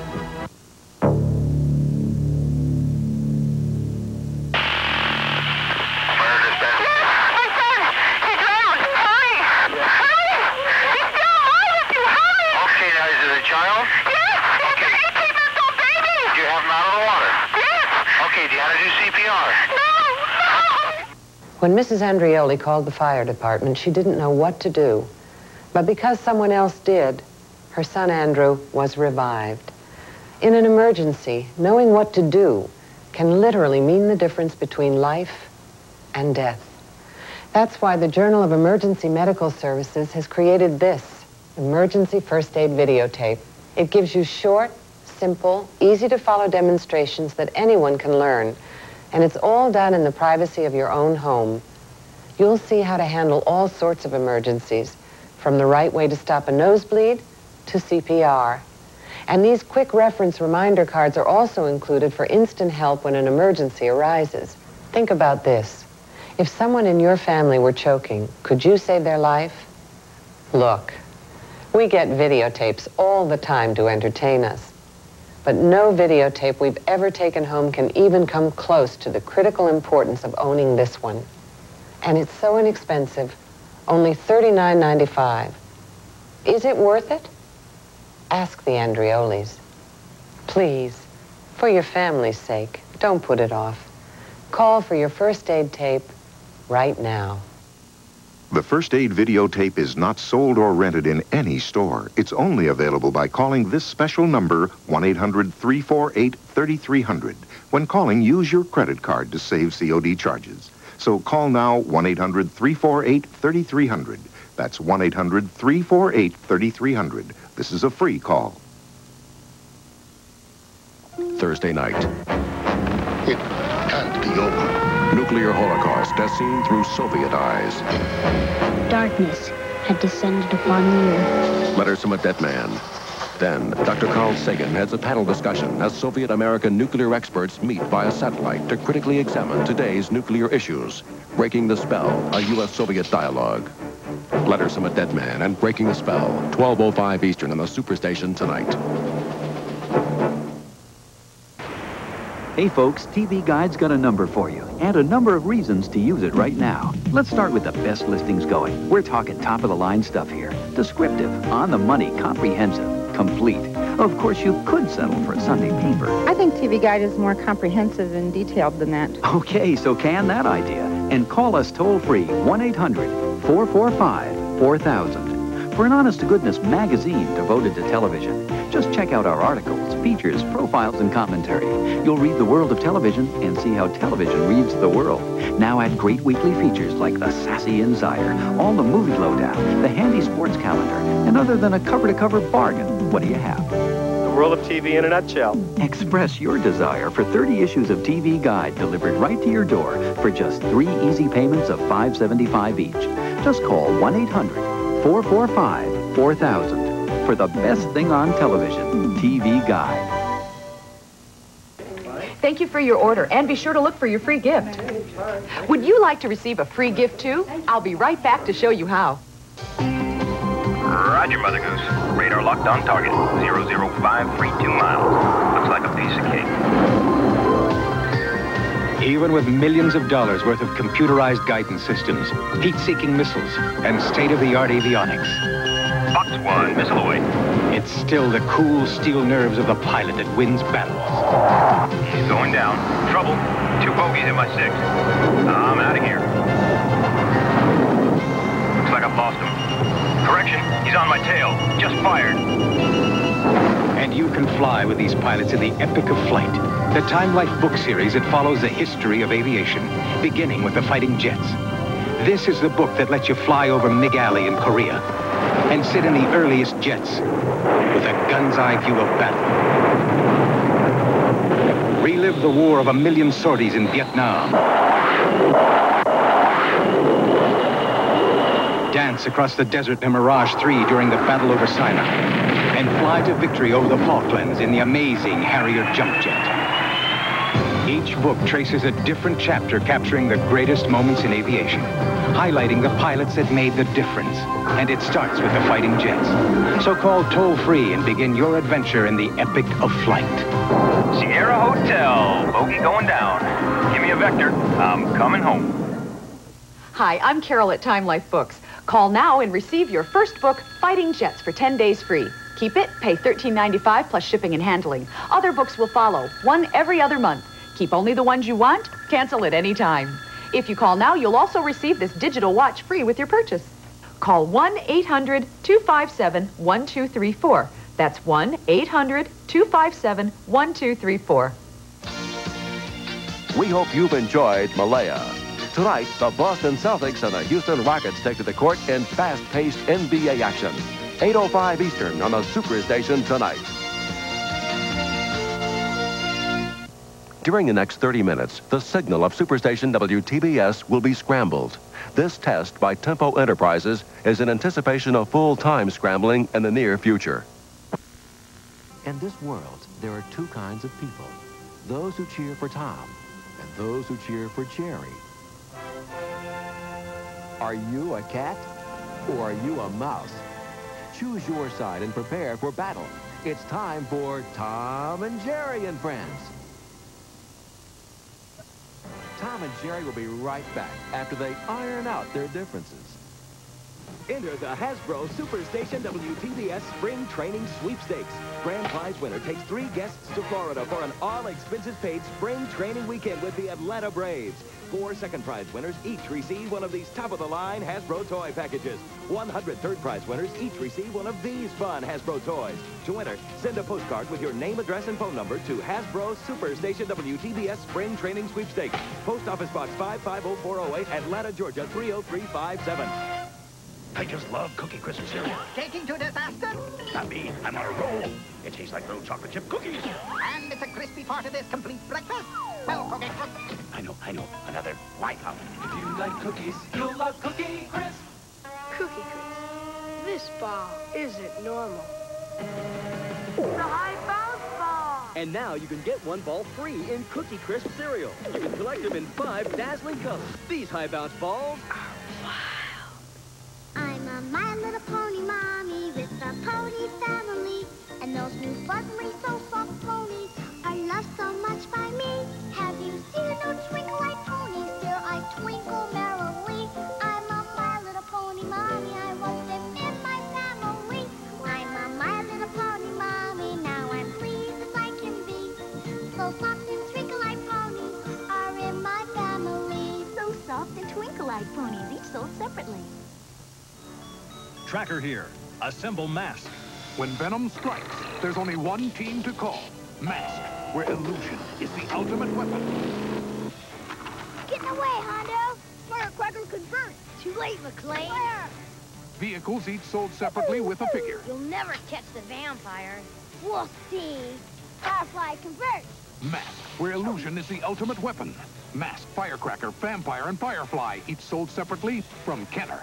When Missus Andreoli called the fire department, she didn't know what to do. But because someone else did, her son Andrew was revived. In an emergency, knowing what to do can literally mean the difference between life and death. That's why the Journal of Emergency Medical Services has created this emergency first aid videotape. It gives you short, simple, easy-to-follow demonstrations that anyone can learn. And it's all done in the privacy of your own home. You'll see how to handle all sorts of emergencies, from the right way to stop a nosebleed to C P R. And these quick reference reminder cards are also included for instant help when an emergency arises. Think about this. If someone in your family were choking, could you save their life? Look, we get videotapes all the time to entertain us. But no videotape we've ever taken home can even come close to the critical importance of owning this one. And it's so inexpensive, only thirty-nine ninety-five. Is it worth it? Ask the Andreolis. Please, for your family's sake, don't put it off. Call for your first aid tape right now. The first aid videotape is not sold or rented in any store. It's only available by calling this special number, one eight hundred, three four eight, three three zero zero. When calling, use your credit card to save C O D charges. So call now, one eight hundred, three four eight, three three zero zero. That's one eight hundred, three four eight, three three zero zero. This is a free call. Thursday night. It can't be over. Nuclear holocaust as seen through Soviet eyes. Darkness had descended upon the earth. Letters from a dead man. Then, Doctor Carl Sagan heads a panel discussion as Soviet-American nuclear experts meet via satellite to critically examine today's nuclear issues. Breaking the Spell, a U S Soviet dialogue. Letters from a Dead Man and Breaking the Spell, twelve oh five Eastern on the SuperStation tonight. Hey folks, T V Guide's got a number for you, and a number of reasons to use it right now. Let's start with the best listings going. We're talking top-of-the-line stuff here. Descriptive, on-the-money, comprehensive, complete. Of course, you could settle for a Sunday paper. I think T V Guide is more comprehensive and detailed than that. Okay, so can that idea. And call us toll-free, one eight hundred, four four five, four thousand. For an honest-to-goodness magazine devoted to television, just check out our articles, features, profiles, and commentary. You'll read the world of television and see how television reads the world. Now add great weekly features like the Sassy Insider, all the movie lowdown, the handy sports calendar, and other than a cover-to-cover bargain, what do you have? The world of T V in a nutshell. Express your desire for thirty issues of T V Guide delivered right to your door for just three easy payments of five seventy-five each. Just call one eight hundred, four four five, four thousand for the best thing on television, T V Guide. Thank you for your order, and be sure to look for your free gift. Would you like to receive a free gift, too? I'll be right back to show you how. Roger, Mother Goose. Radar locked on target. zero zero five three two miles. Looks like a piece of cake. Even with millions of dollars worth of computerized guidance systems, heat-seeking missiles, and state-of-the-art avionics, Fox one, missile away. it's still the cool steel nerves of the pilot that wins battles. He's going down. Trouble. Two bogeys in my six. I'm out of here. Looks like I've lost him. Correction, he's on my tail. Just fired. And you can fly with these pilots in the epic of flight. The Time Life book series that follows the history of aviation, beginning with the fighting jets. This is the book that lets you fly over Mig Alley in Korea and sit in the earliest jets with a gun's eye view of battle. Relive the war of a million sorties in Vietnam. Dance across the desert in Mirage three during the battle over Sinai. And fly to victory over the Falklands in the amazing Harrier jump jet. Each book traces a different chapter capturing the greatest moments in aviation, highlighting the pilots that made the difference. And it starts with the fighting jets. So call toll-free and begin your adventure in the epic of flight. Sierra Hotel, bogey going down. Give me a vector, I'm coming home. Hi, I'm Carol at Time Life Books. Call now and receive your first book, Fighting Jets, for ten days free. Keep it, pay thirteen ninety-five plus shipping and handling. Other books will follow, one every other month. Keep only the ones you want, cancel at any time. If you call now, you'll also receive this digital watch free with your purchase. Call one eight hundred two five seven one two three four. That's one eight hundred two five seven one two three four. We hope you've enjoyed Malaya. Tonight, the Boston Celtics and the Houston Rockets take to the court in fast-paced N B A action. eight oh five Eastern on the SuperStation tonight. During the next thirty minutes, the signal of SuperStation W T B S will be scrambled. This test by Tempo Enterprises is in anticipation of full-time scrambling in the near future. In this world, there are two kinds of people. Those who cheer for Tom and those who cheer for Jerry. Are you a cat or are you a mouse? Choose your side and prepare for battle. It's time for Tom and Jerry and Friends. Tom and Jerry will be right back after they iron out their differences. Enter the Hasbro SuperStation W T B S Spring Training Sweepstakes. Grand prize winner takes three guests to Florida for an all-expenses-paid spring training weekend with the Atlanta Braves. Four second prize winners each receive one of these top-of-the-line Hasbro toy packages. one hundred third prize winners each receive one of these fun Hasbro toys. To enter, send a postcard with your name, address, and phone number to Hasbro SuperStation W T B S Spring Training Sweepstakes. Post Office Box five five oh four oh eight, Atlanta, Georgia three oh three five seven. I just love Cookie Crisp cereal. Taking to disaster? Not me. I'm on a roll. It tastes like little chocolate chip cookies. And it's a crispy part of this complete breakfast. Well, Cookie Crisp. I know, I know. Another white out. If you like cookies, you'll love Cookie Crisp. Cookie Crisp. This ball isn't normal. The high bounce ball. And now you can get one ball free in Cookie Crisp cereal. You can collect them in five dazzling colors. These high bounce balls are I'm a My Little Pony mommy with a pony family. And those new fuzzy, so soft ponies are loved so much by me. Have you seen a new twinkle-eyed pony? Still I twinkle merrily. I'm a My Little Pony mommy. I want them in my family. I'm a My Little Pony mommy. Now I'm pleased as I can be. So soft and twinkle-eyed ponies are in my family. So soft and twinkle-eyed ponies, each sold separately. Tracker here. Assemble Mask. When venom strikes, there's only one team to call. Mask, where illusion is the ultimate weapon. Get away, Hondo! Firecracker convert! Too late, McLean! Where? Vehicles each sold separately with a figure. You'll never catch the vampire. We'll see. Firefly convert! Mask, where illusion is the ultimate weapon. Mask, Firecracker, Vampire, and Firefly, each sold separately from Kenner.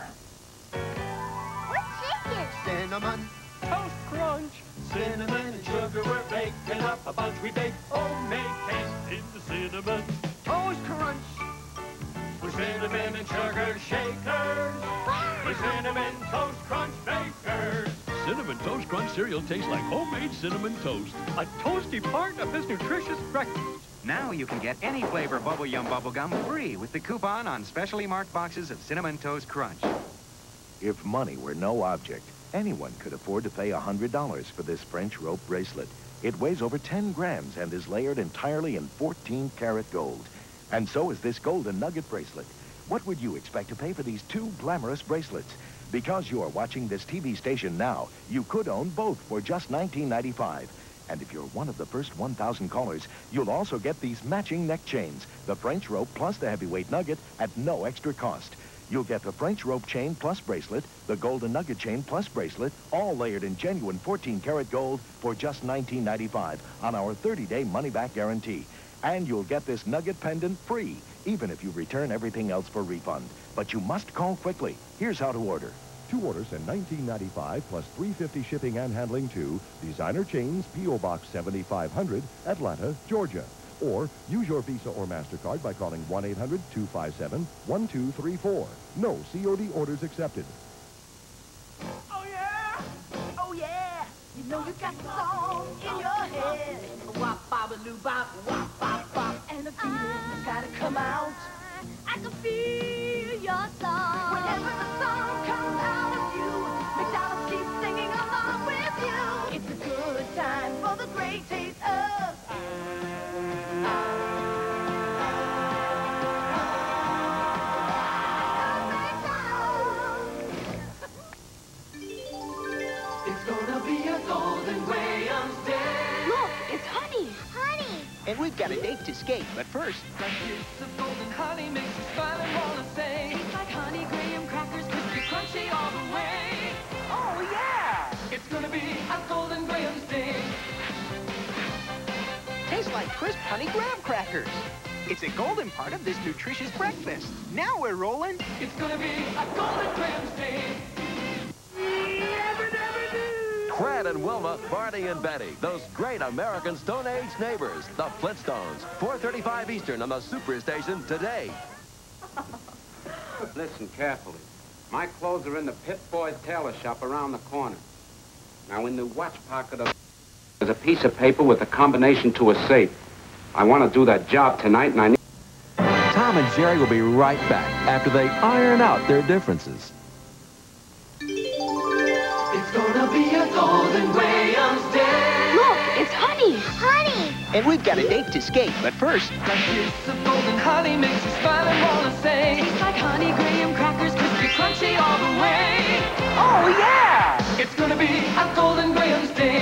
Cinnamon Toast Crunch. Cinnamon and sugar, we're baking up a bunch. We bake, oh, make haste in the cinnamon Toast Crunch. We're cinnamon and sugar shakers. We're cinnamon Toast Crunch bakers. Cinnamon Toast Crunch cereal tastes like homemade cinnamon toast. A toasty part of this nutritious breakfast. Now you can get any flavor Bubble Yum Bubblegum free with the coupon on specially marked boxes of Cinnamon Toast Crunch. If money were no object, anyone could afford to pay one hundred dollars for this French rope bracelet. It weighs over ten grams and is layered entirely in fourteen karat gold. And so is this golden nugget bracelet. What would you expect to pay for these two glamorous bracelets? Because you are watching this T V station now, you could own both for just nineteen ninety-five. And if you're one of the first one thousand callers, you'll also get these matching neck chains, the French rope plus the heavyweight nugget at no extra cost. You'll get the French rope chain plus bracelet, the golden nugget chain plus bracelet, all layered in genuine fourteen karat gold for just nineteen ninety-five on our thirty day money-back guarantee. And you'll get this nugget pendant free, even if you return everything else for refund. But you must call quickly. Here's how to order. Two orders in nineteen ninety-five plus three hundred fifty dollars shipping and handling to Designer Chains, P O Box seventy-five hundred, Atlanta, Georgia. Or use your Visa or MasterCard by calling one eight hundred, two five seven, one two three four. No C O D orders accepted. Oh, yeah! Oh, yeah! You know you got the song in your head. Wop, bop-a-loo, bop, wop, bop, bop. And the feeling's gotta come out. I can feel your song. Whenever the song comes out of you, McDonald's keeps singing along with you. It's a good time for the great taste of... It's gonna be a golden Grahams day. Look, it's honey. Honey. And we've got a date to skate, but first... Like this of golden honey makes you smile and wanna say. Tastes like honey graham crackers, crispy, crunchy all the way. Oh, yeah! It's gonna be a golden Grahams day. Tastes like crisp honey graham crackers. It's a golden part of this nutritious breakfast. Now we're rolling. It's gonna be a golden Grahams day. Fred and Wilma, Barney and Betty, those great American Stone Age neighbors, the Flintstones. four thirty-five Eastern on the SuperStation today. Listen carefully. My clothes are in the Pit Boys tailor shop around the corner. Now, in the watch pocket of there's a piece of paper with a combination to a safe. I want to do that job tonight, and I need... Tom and Jerry will be right back after they iron out their differences. It's gonna be a golden Grahams day. Look, it's honey. Honey. And we've got a date to skate, but first... Like this of golden honey makes you smile and wanna say. Tastes like honey graham crackers, crispy, crunchy all the way. Oh, yeah! It's gonna be a golden Grahams day.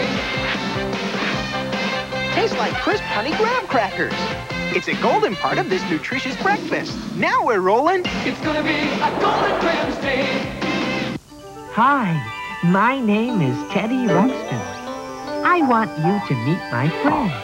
Tastes like crisp honey graham crackers. It's a golden part of this nutritious breakfast. Now we're rolling. It's gonna be a golden Grahams day. Hi, my name is Teddy Ruxpin. I want you to meet my friends.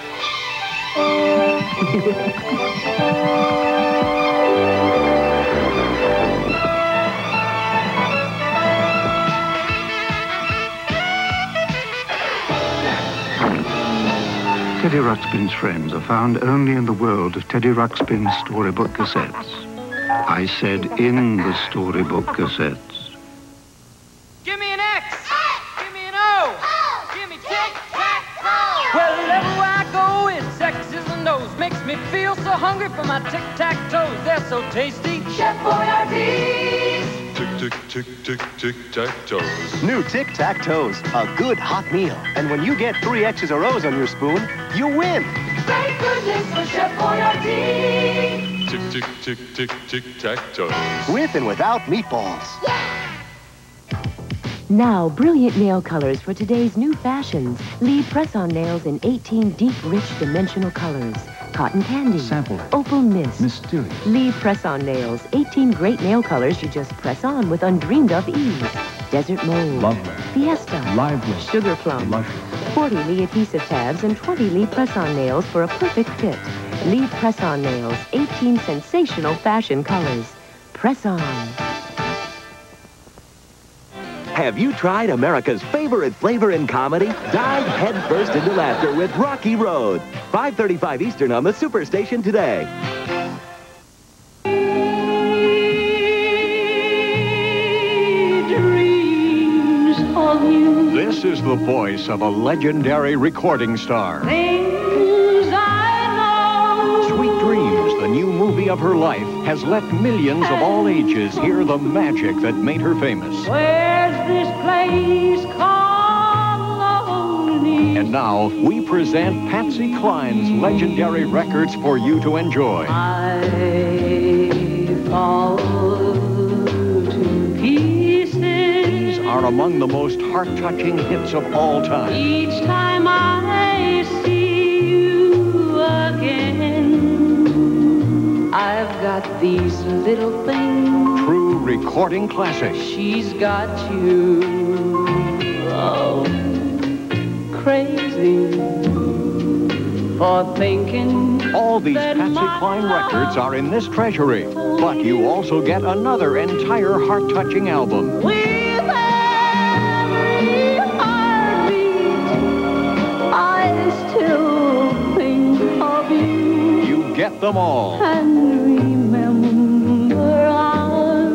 Teddy Ruxpin's friends are found only in the world of Teddy Ruxpin's storybook cassettes. I said in the storybook cassettes. Give me an X. Give me an O. Give me tic-tac-toe. Wherever I go, it's X's and O's. Makes me feel so hungry for my tic-tac-toes. They're so tasty. Chef Boyardee's. Tick, tick, tick, tick, tic-tac-toes. New tic-tac-toes, a good hot meal. And when you get three X's or O's on your spoon, you win. Thank goodness for Chef Boyardee. Tick, tick, tick, tick, tic-tac-toes. With and without meatballs. Now, brilliant nail colors for today's new fashions. Lee press-on nails in eighteen deep, rich, dimensional colors. Cotton candy. Sampler. Opal mist. Mysterious. Lee press-on nails. eighteen great nail colors you just press on with undreamed-of ease. Desert mold. Lovely. Fiesta. Lively. Sugar plum. Luscious. forty Lee adhesive tabs and twenty Lee press-on nails for a perfect fit. Lee press-on nails. eighteen sensational fashion colors. Press on. Have you tried America's favorite flavor in comedy? Dive headfirst into laughter with Rocky Road. five thirty-five Eastern on the SuperStation today. Dreams of you. This is the voice of a legendary recording star. Things I know. Sweet Dreams, the new movie of her life, has let millions of all ages hear the magic that made her famous. Where's this place called Lonely? And now, we present Patsy Cline's legendary records for you to enjoy. I fall to pieces. These are are among the most heart-touching hits of all time. Each time I see you again, I've got these little things. True recording classic. She's got you, oh, crazy for thinking. All these Patsy Cline records are in this treasury, but you also get another entire heart-touching album. With every heartbeat, I still think of you. You get them all. And remember our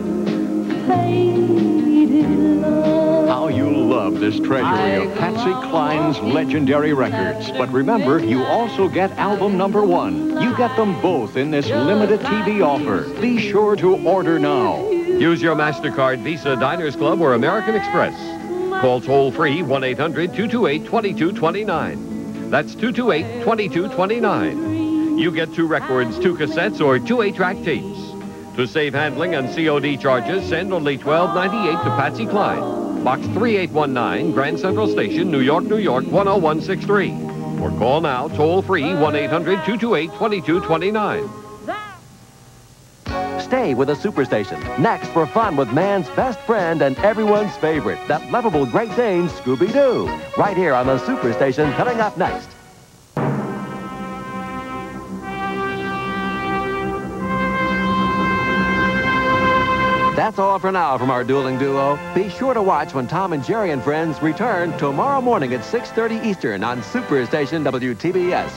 faded love. How you love this treasury of Patsy Cline's legendary records. But remember, you also get album number one. You get them both in this limited T V offer. Be sure to order now. Use your MasterCard, Visa, Diners Club, or American Express. Call toll-free one eight hundred two two eight two two two nine. That's two two eight two two two nine. You get two records, two cassettes, or two eight-track tapes. To save handling and C O D charges, send only twelve ninety-eight to Patsy Cline. Box three eight one nine, Grand Central Station, New York, New York, one oh one six three. Or call now, toll-free, one eight hundred two two eight two two two nine. Stay with the SuperStation. Next for fun with man's best friend and everyone's favorite, that lovable Great Dane, Scooby-Doo. Right here on the SuperStation, coming up next. That's all for now from our dueling duo. Be sure to watch when Tom and Jerry and friends return tomorrow morning at six thirty Eastern on SuperStation W T B S.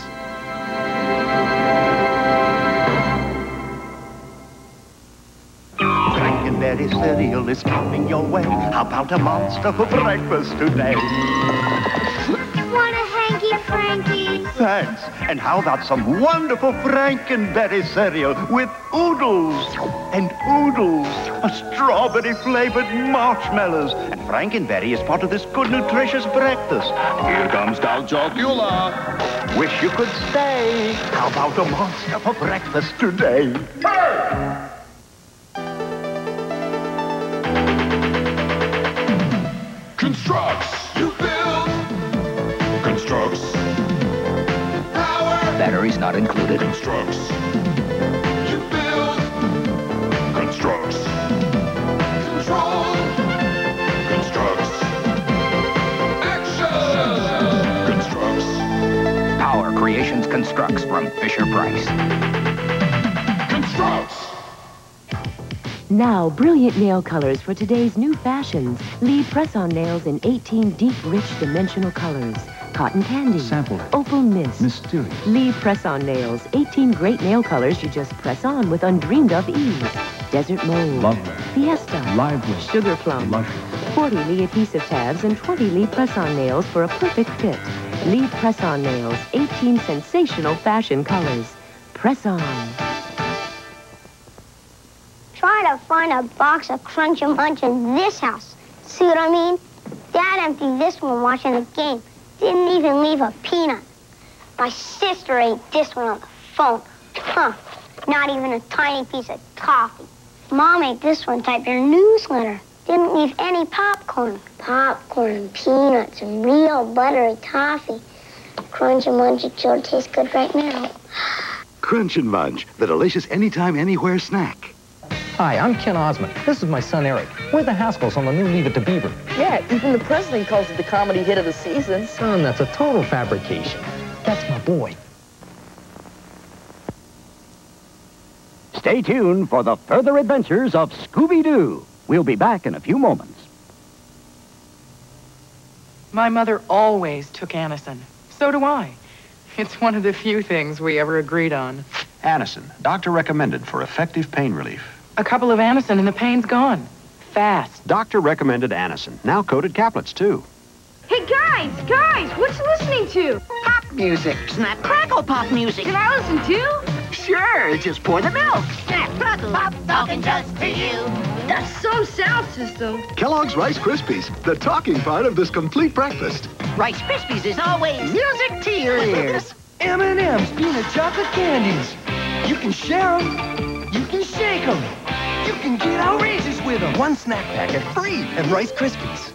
Frankenberry cereal is coming your way. How about a monster for breakfast today? Want a hanky-franky? Thanks. And how about some wonderful Frankenberry cereal with oodles and oodles of strawberry-flavored marshmallows. And Frankenberry is part of this good, nutritious breakfast. Here comes Count Chocula. Wish you could stay. How about a monster for breakfast today? Hey! Constructs. You build. Constructs. Power. Batteries not included. Constructs. You build. Constructs. Control. Constructs. Action. Constructs. Power Creations Constructs from Fisher-Price. Constructs. Now, brilliant nail colors for today's new fashions. Lead press-on nails in eighteen deep, rich, dimensional colors. Cotton candy. Sample. Opal mist. Mysterious. Lead press-on nails. eighteen great nail colors you just press on with undreamed-of ease. Desert mold. Lovely. Fiesta. Lively. Sugar plum. Luscious. forty Lee adhesive tabs and twenty Lee press-on nails for a perfect fit. Lead press-on nails. eighteen sensational fashion colors. Press on. Try to find a box of Crunch and Munch in this house. See what I mean? Dad emptied this one watching the game. Didn't even leave a peanut. My sister ate this one on the phone. Huh. Not even a tiny piece of toffee. Mom ate this one typed her newsletter. Didn't leave any popcorn. Popcorn and peanuts and real buttery toffee. Crunch and Munch sure tastes good right now. Crunch and Munch, the delicious anytime, anywhere snack. Hi, I'm Ken Osmond. This is my son, Eric. We're the Haskells on the new Leave It to Beaver. Yeah, even the president calls it the comedy hit of the season. Son, that's a total fabrication. That's my boy. Stay tuned for the further adventures of Scooby-Doo. We'll be back in a few moments. My mother always took Anacin. So do I. It's one of the few things we ever agreed on. Anacin, doctor recommended for effective pain relief. A couple of Anacin and the pain's gone. Fast. Doctor recommended Anacin, now coated caplets, too. Hey, guys, guys, what you listening to? Pop music. Snap, crackle, pop music. Can I listen too? Sure, just pour the milk. Snap, crackle, pop, talking just for you. That's some sound system. Kellogg's Rice Krispies, the talking part of this complete breakfast. Rice Krispies is always music to your ears. M and M's, peanut chocolate candies. You can share them, you can shake them. You can get outrageous with them. One snack packet free and Rice Krispies.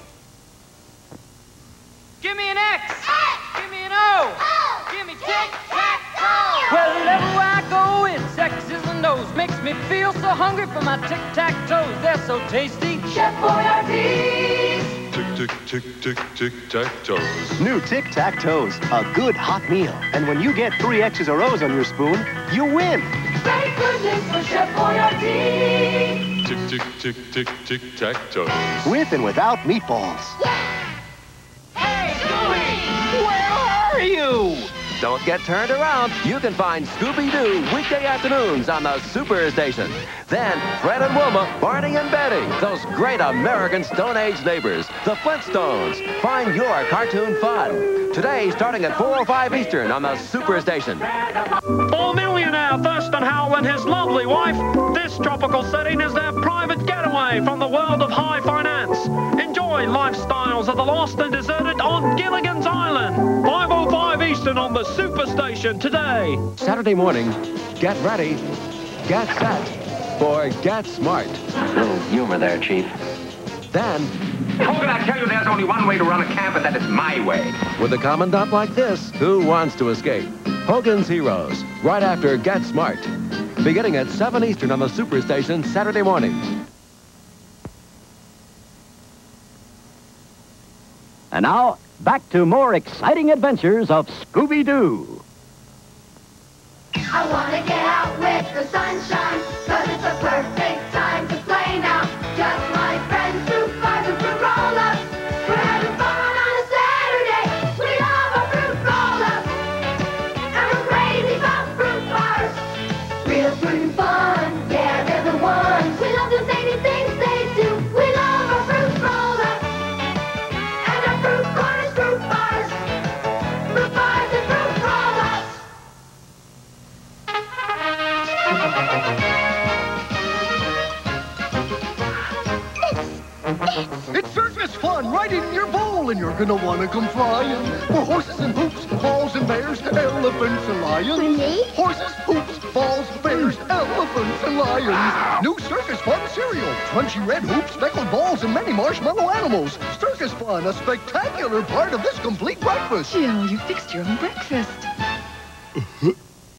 Give me an X. Give me an O. Give me tic-tac-toe. Wherever I go, it's X's and O's. Makes me feel so hungry for my tic-tac-toes. They're so tasty. Chef Boyardee's. Tick, tick, tick, tick, tic-tac-toes. New tic-tac-toes, a good hot meal. And when you get three X's or O's on your spoon, you win. Thank goodness for Chef Boyardee. Tick, tick, tick, tick, tic-tac-toes. With and without meatballs. Hey, Scooby! Where are you? Don't get turned around. You can find Scooby-Doo weekday afternoons on the SuperStation. Then Fred and Wilma, Barney and Betty, those great American Stone Age neighbors, the Flintstones. Find your cartoon fun. Today, starting at four oh five Eastern on the SuperStation. For a millionaire Thurston Howell and his lovely wife, this tropical setting is their private getaway from the world of high finance. Enjoy lifestyles of the lost and deserted on Gilligan's Island. five oh five Eastern on the SuperStation today. Saturday morning, get ready, get set, or get smart. Little humor there, Chief. Then, How can I tell you there's only one way to run a camp, and that is my way? with a commandant like this, who wants to escape? Hogan's Heroes, right after Get Smart. Beginning at seven Eastern on the SuperStation Saturday morning. And now, back to more exciting adventures of Scooby-Doo. I wanna get out with the sunshine, 'cause it's a perfect time to play now. Just my friends, fruit bars and fruit roll-ups. We're having fun on a Saturday. We love our fruit roll-ups. And we're crazy about fruit bars. Real fruit and fun, yeah, they're the ones. We love the zany things they do. We love our fruit roll-ups. And our fruit corners, fruit bars. Fruit bars and fruit roll-ups. It's circus fun right in your bowl, and you're gonna wanna come flying. For horses and hoops, balls and bears, elephants and lions. Horses, hoops, balls, bears, elephants and lions. New circus fun cereal, crunchy red hoops, speckled balls, and many marshmallow animals. Circus fun, a spectacular part of this complete breakfast. Jill, you fixed your own breakfast.